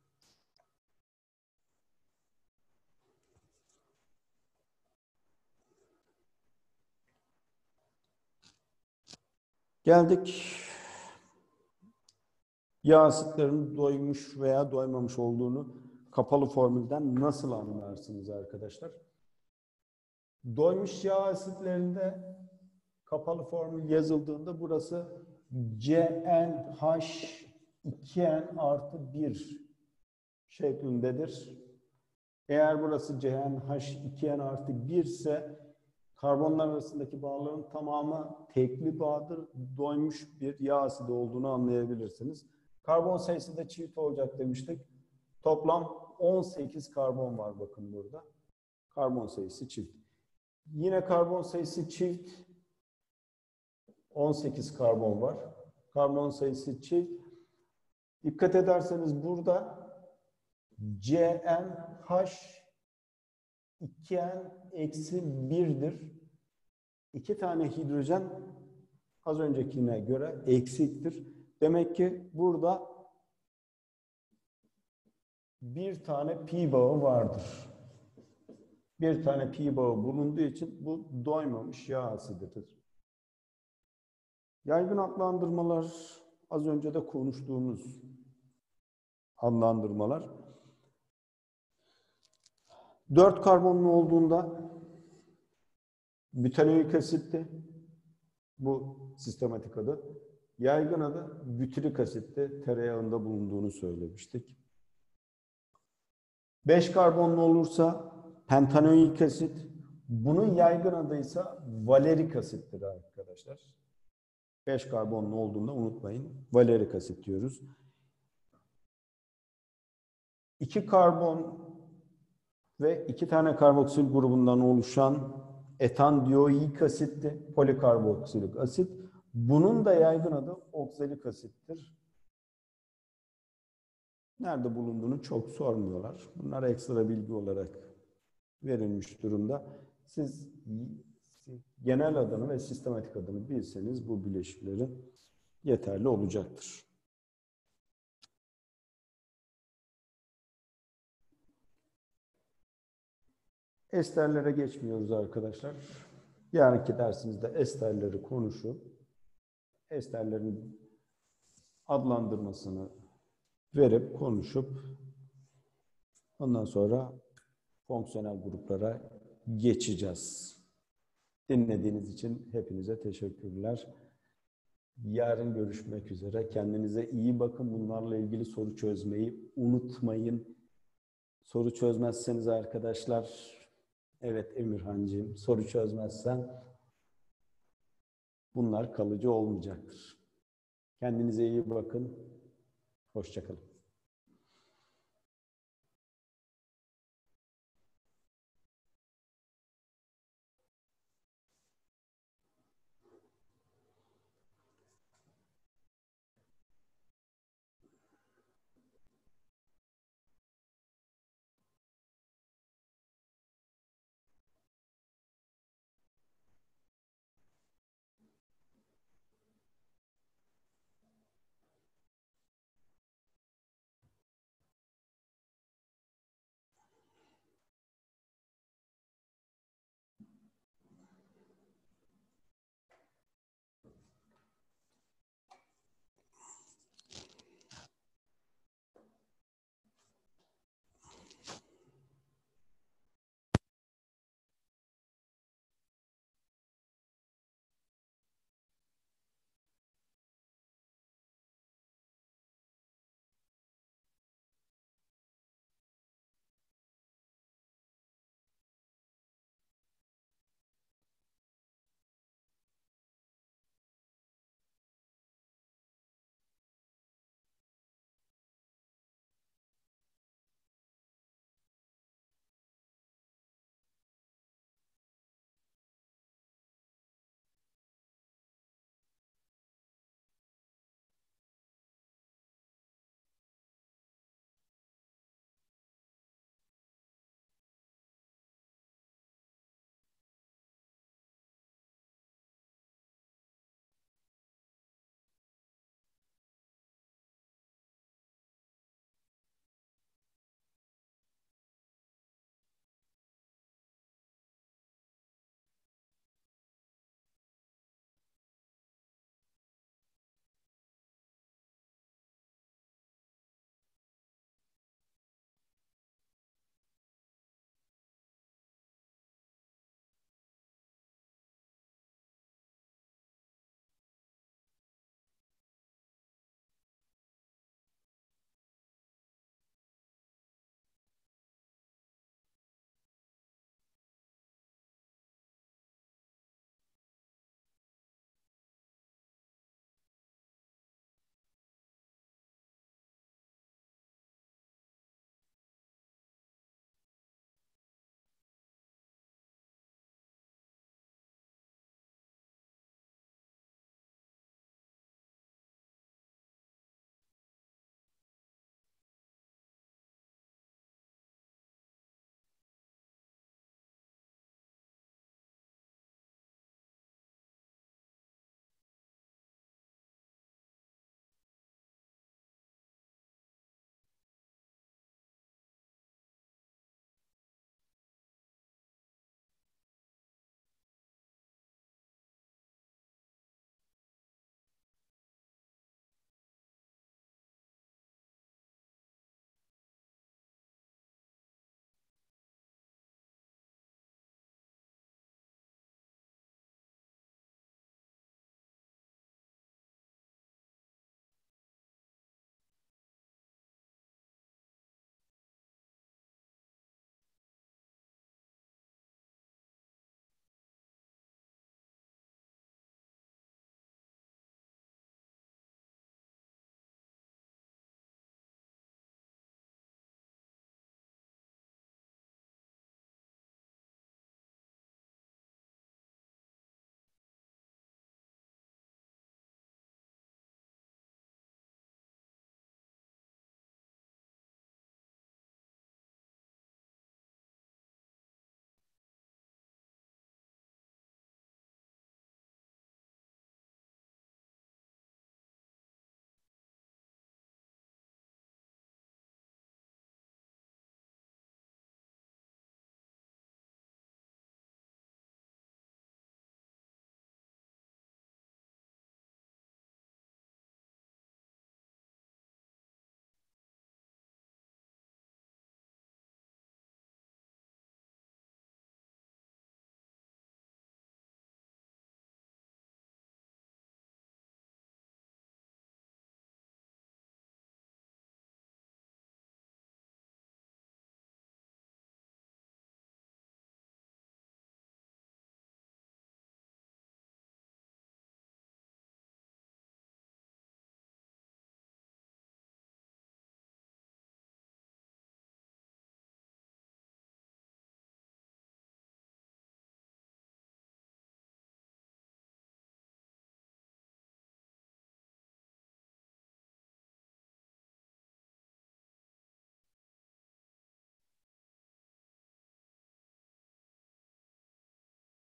Geldik yağ asitlerinin doymuş veya doymamış olduğunu kapalı formülden nasıl anlarsınız arkadaşlar? Doymuş yağ asitlerinde kapalı formül yazıldığında burası CnH2n artı 1 şeklindedir. Eğer burası CnH2n artı 1 ise karbonlar arasındaki bağların tamamı tekli bağdır. Doymuş bir yağ asidi olduğunu anlayabilirsiniz. Karbon sayısı da çift olacak demiştik. Toplam 18 karbon var bakın burada. Karbon sayısı çift. Yine karbon sayısı çift. 18 karbon var. Karbon sayısı çift. Dikkat ederseniz burada CnH2n-1'dir. 2 tane hidrojen az öncekine göre eksiktir. Demek ki burada bir tane pi bağı vardır. Bir tane pi bağı bulunduğu için bu doymamış yağ asididir. Yaygın adlandırmalar az önce de konuştuğumuz adlandırmalar. 4 karbonlu olduğunda butanoik asitti. Bu sistematik adı. Yaygın adı butyrik asitti. Tereyağında bulunduğunu söylemiştik. 5 karbonlu olursa pentanoik asit. Bunun yaygın adıysa valerik asittir arkadaşlar. 5 karbonlu olduğunda unutmayın. Valerik asit diyoruz. 2 karbon ve 2 tane karboksil grubundan oluşan etandioik asitti. Polikarboksilik asit. Bunun da yaygın adı oksalik asittir. Nerede bulunduğunu çok sormuyorlar. Bunlar ekstra bilgi olarak verilmiş durumda. Siz genel adını ve sistematik adını bilseniz bu bileşiklerin yeterli olacaktır. Esterlere geçmiyoruz arkadaşlar. Yarınki dersimizde esterleri konuşup esterlerin adlandırmasını verip konuşup ondan sonra fonksiyonel gruplara geçeceğiz. Dinlediğiniz için hepinize teşekkürler. Yarın görüşmek üzere. Kendinize iyi bakın. Bunlarla ilgili soru çözmeyi unutmayın. Soru çözmezseniz arkadaşlar, evet Emirhancığım, soru çözmezsen bunlar kalıcı olmayacaktır. Kendinize iyi bakın. Hoşça kalın.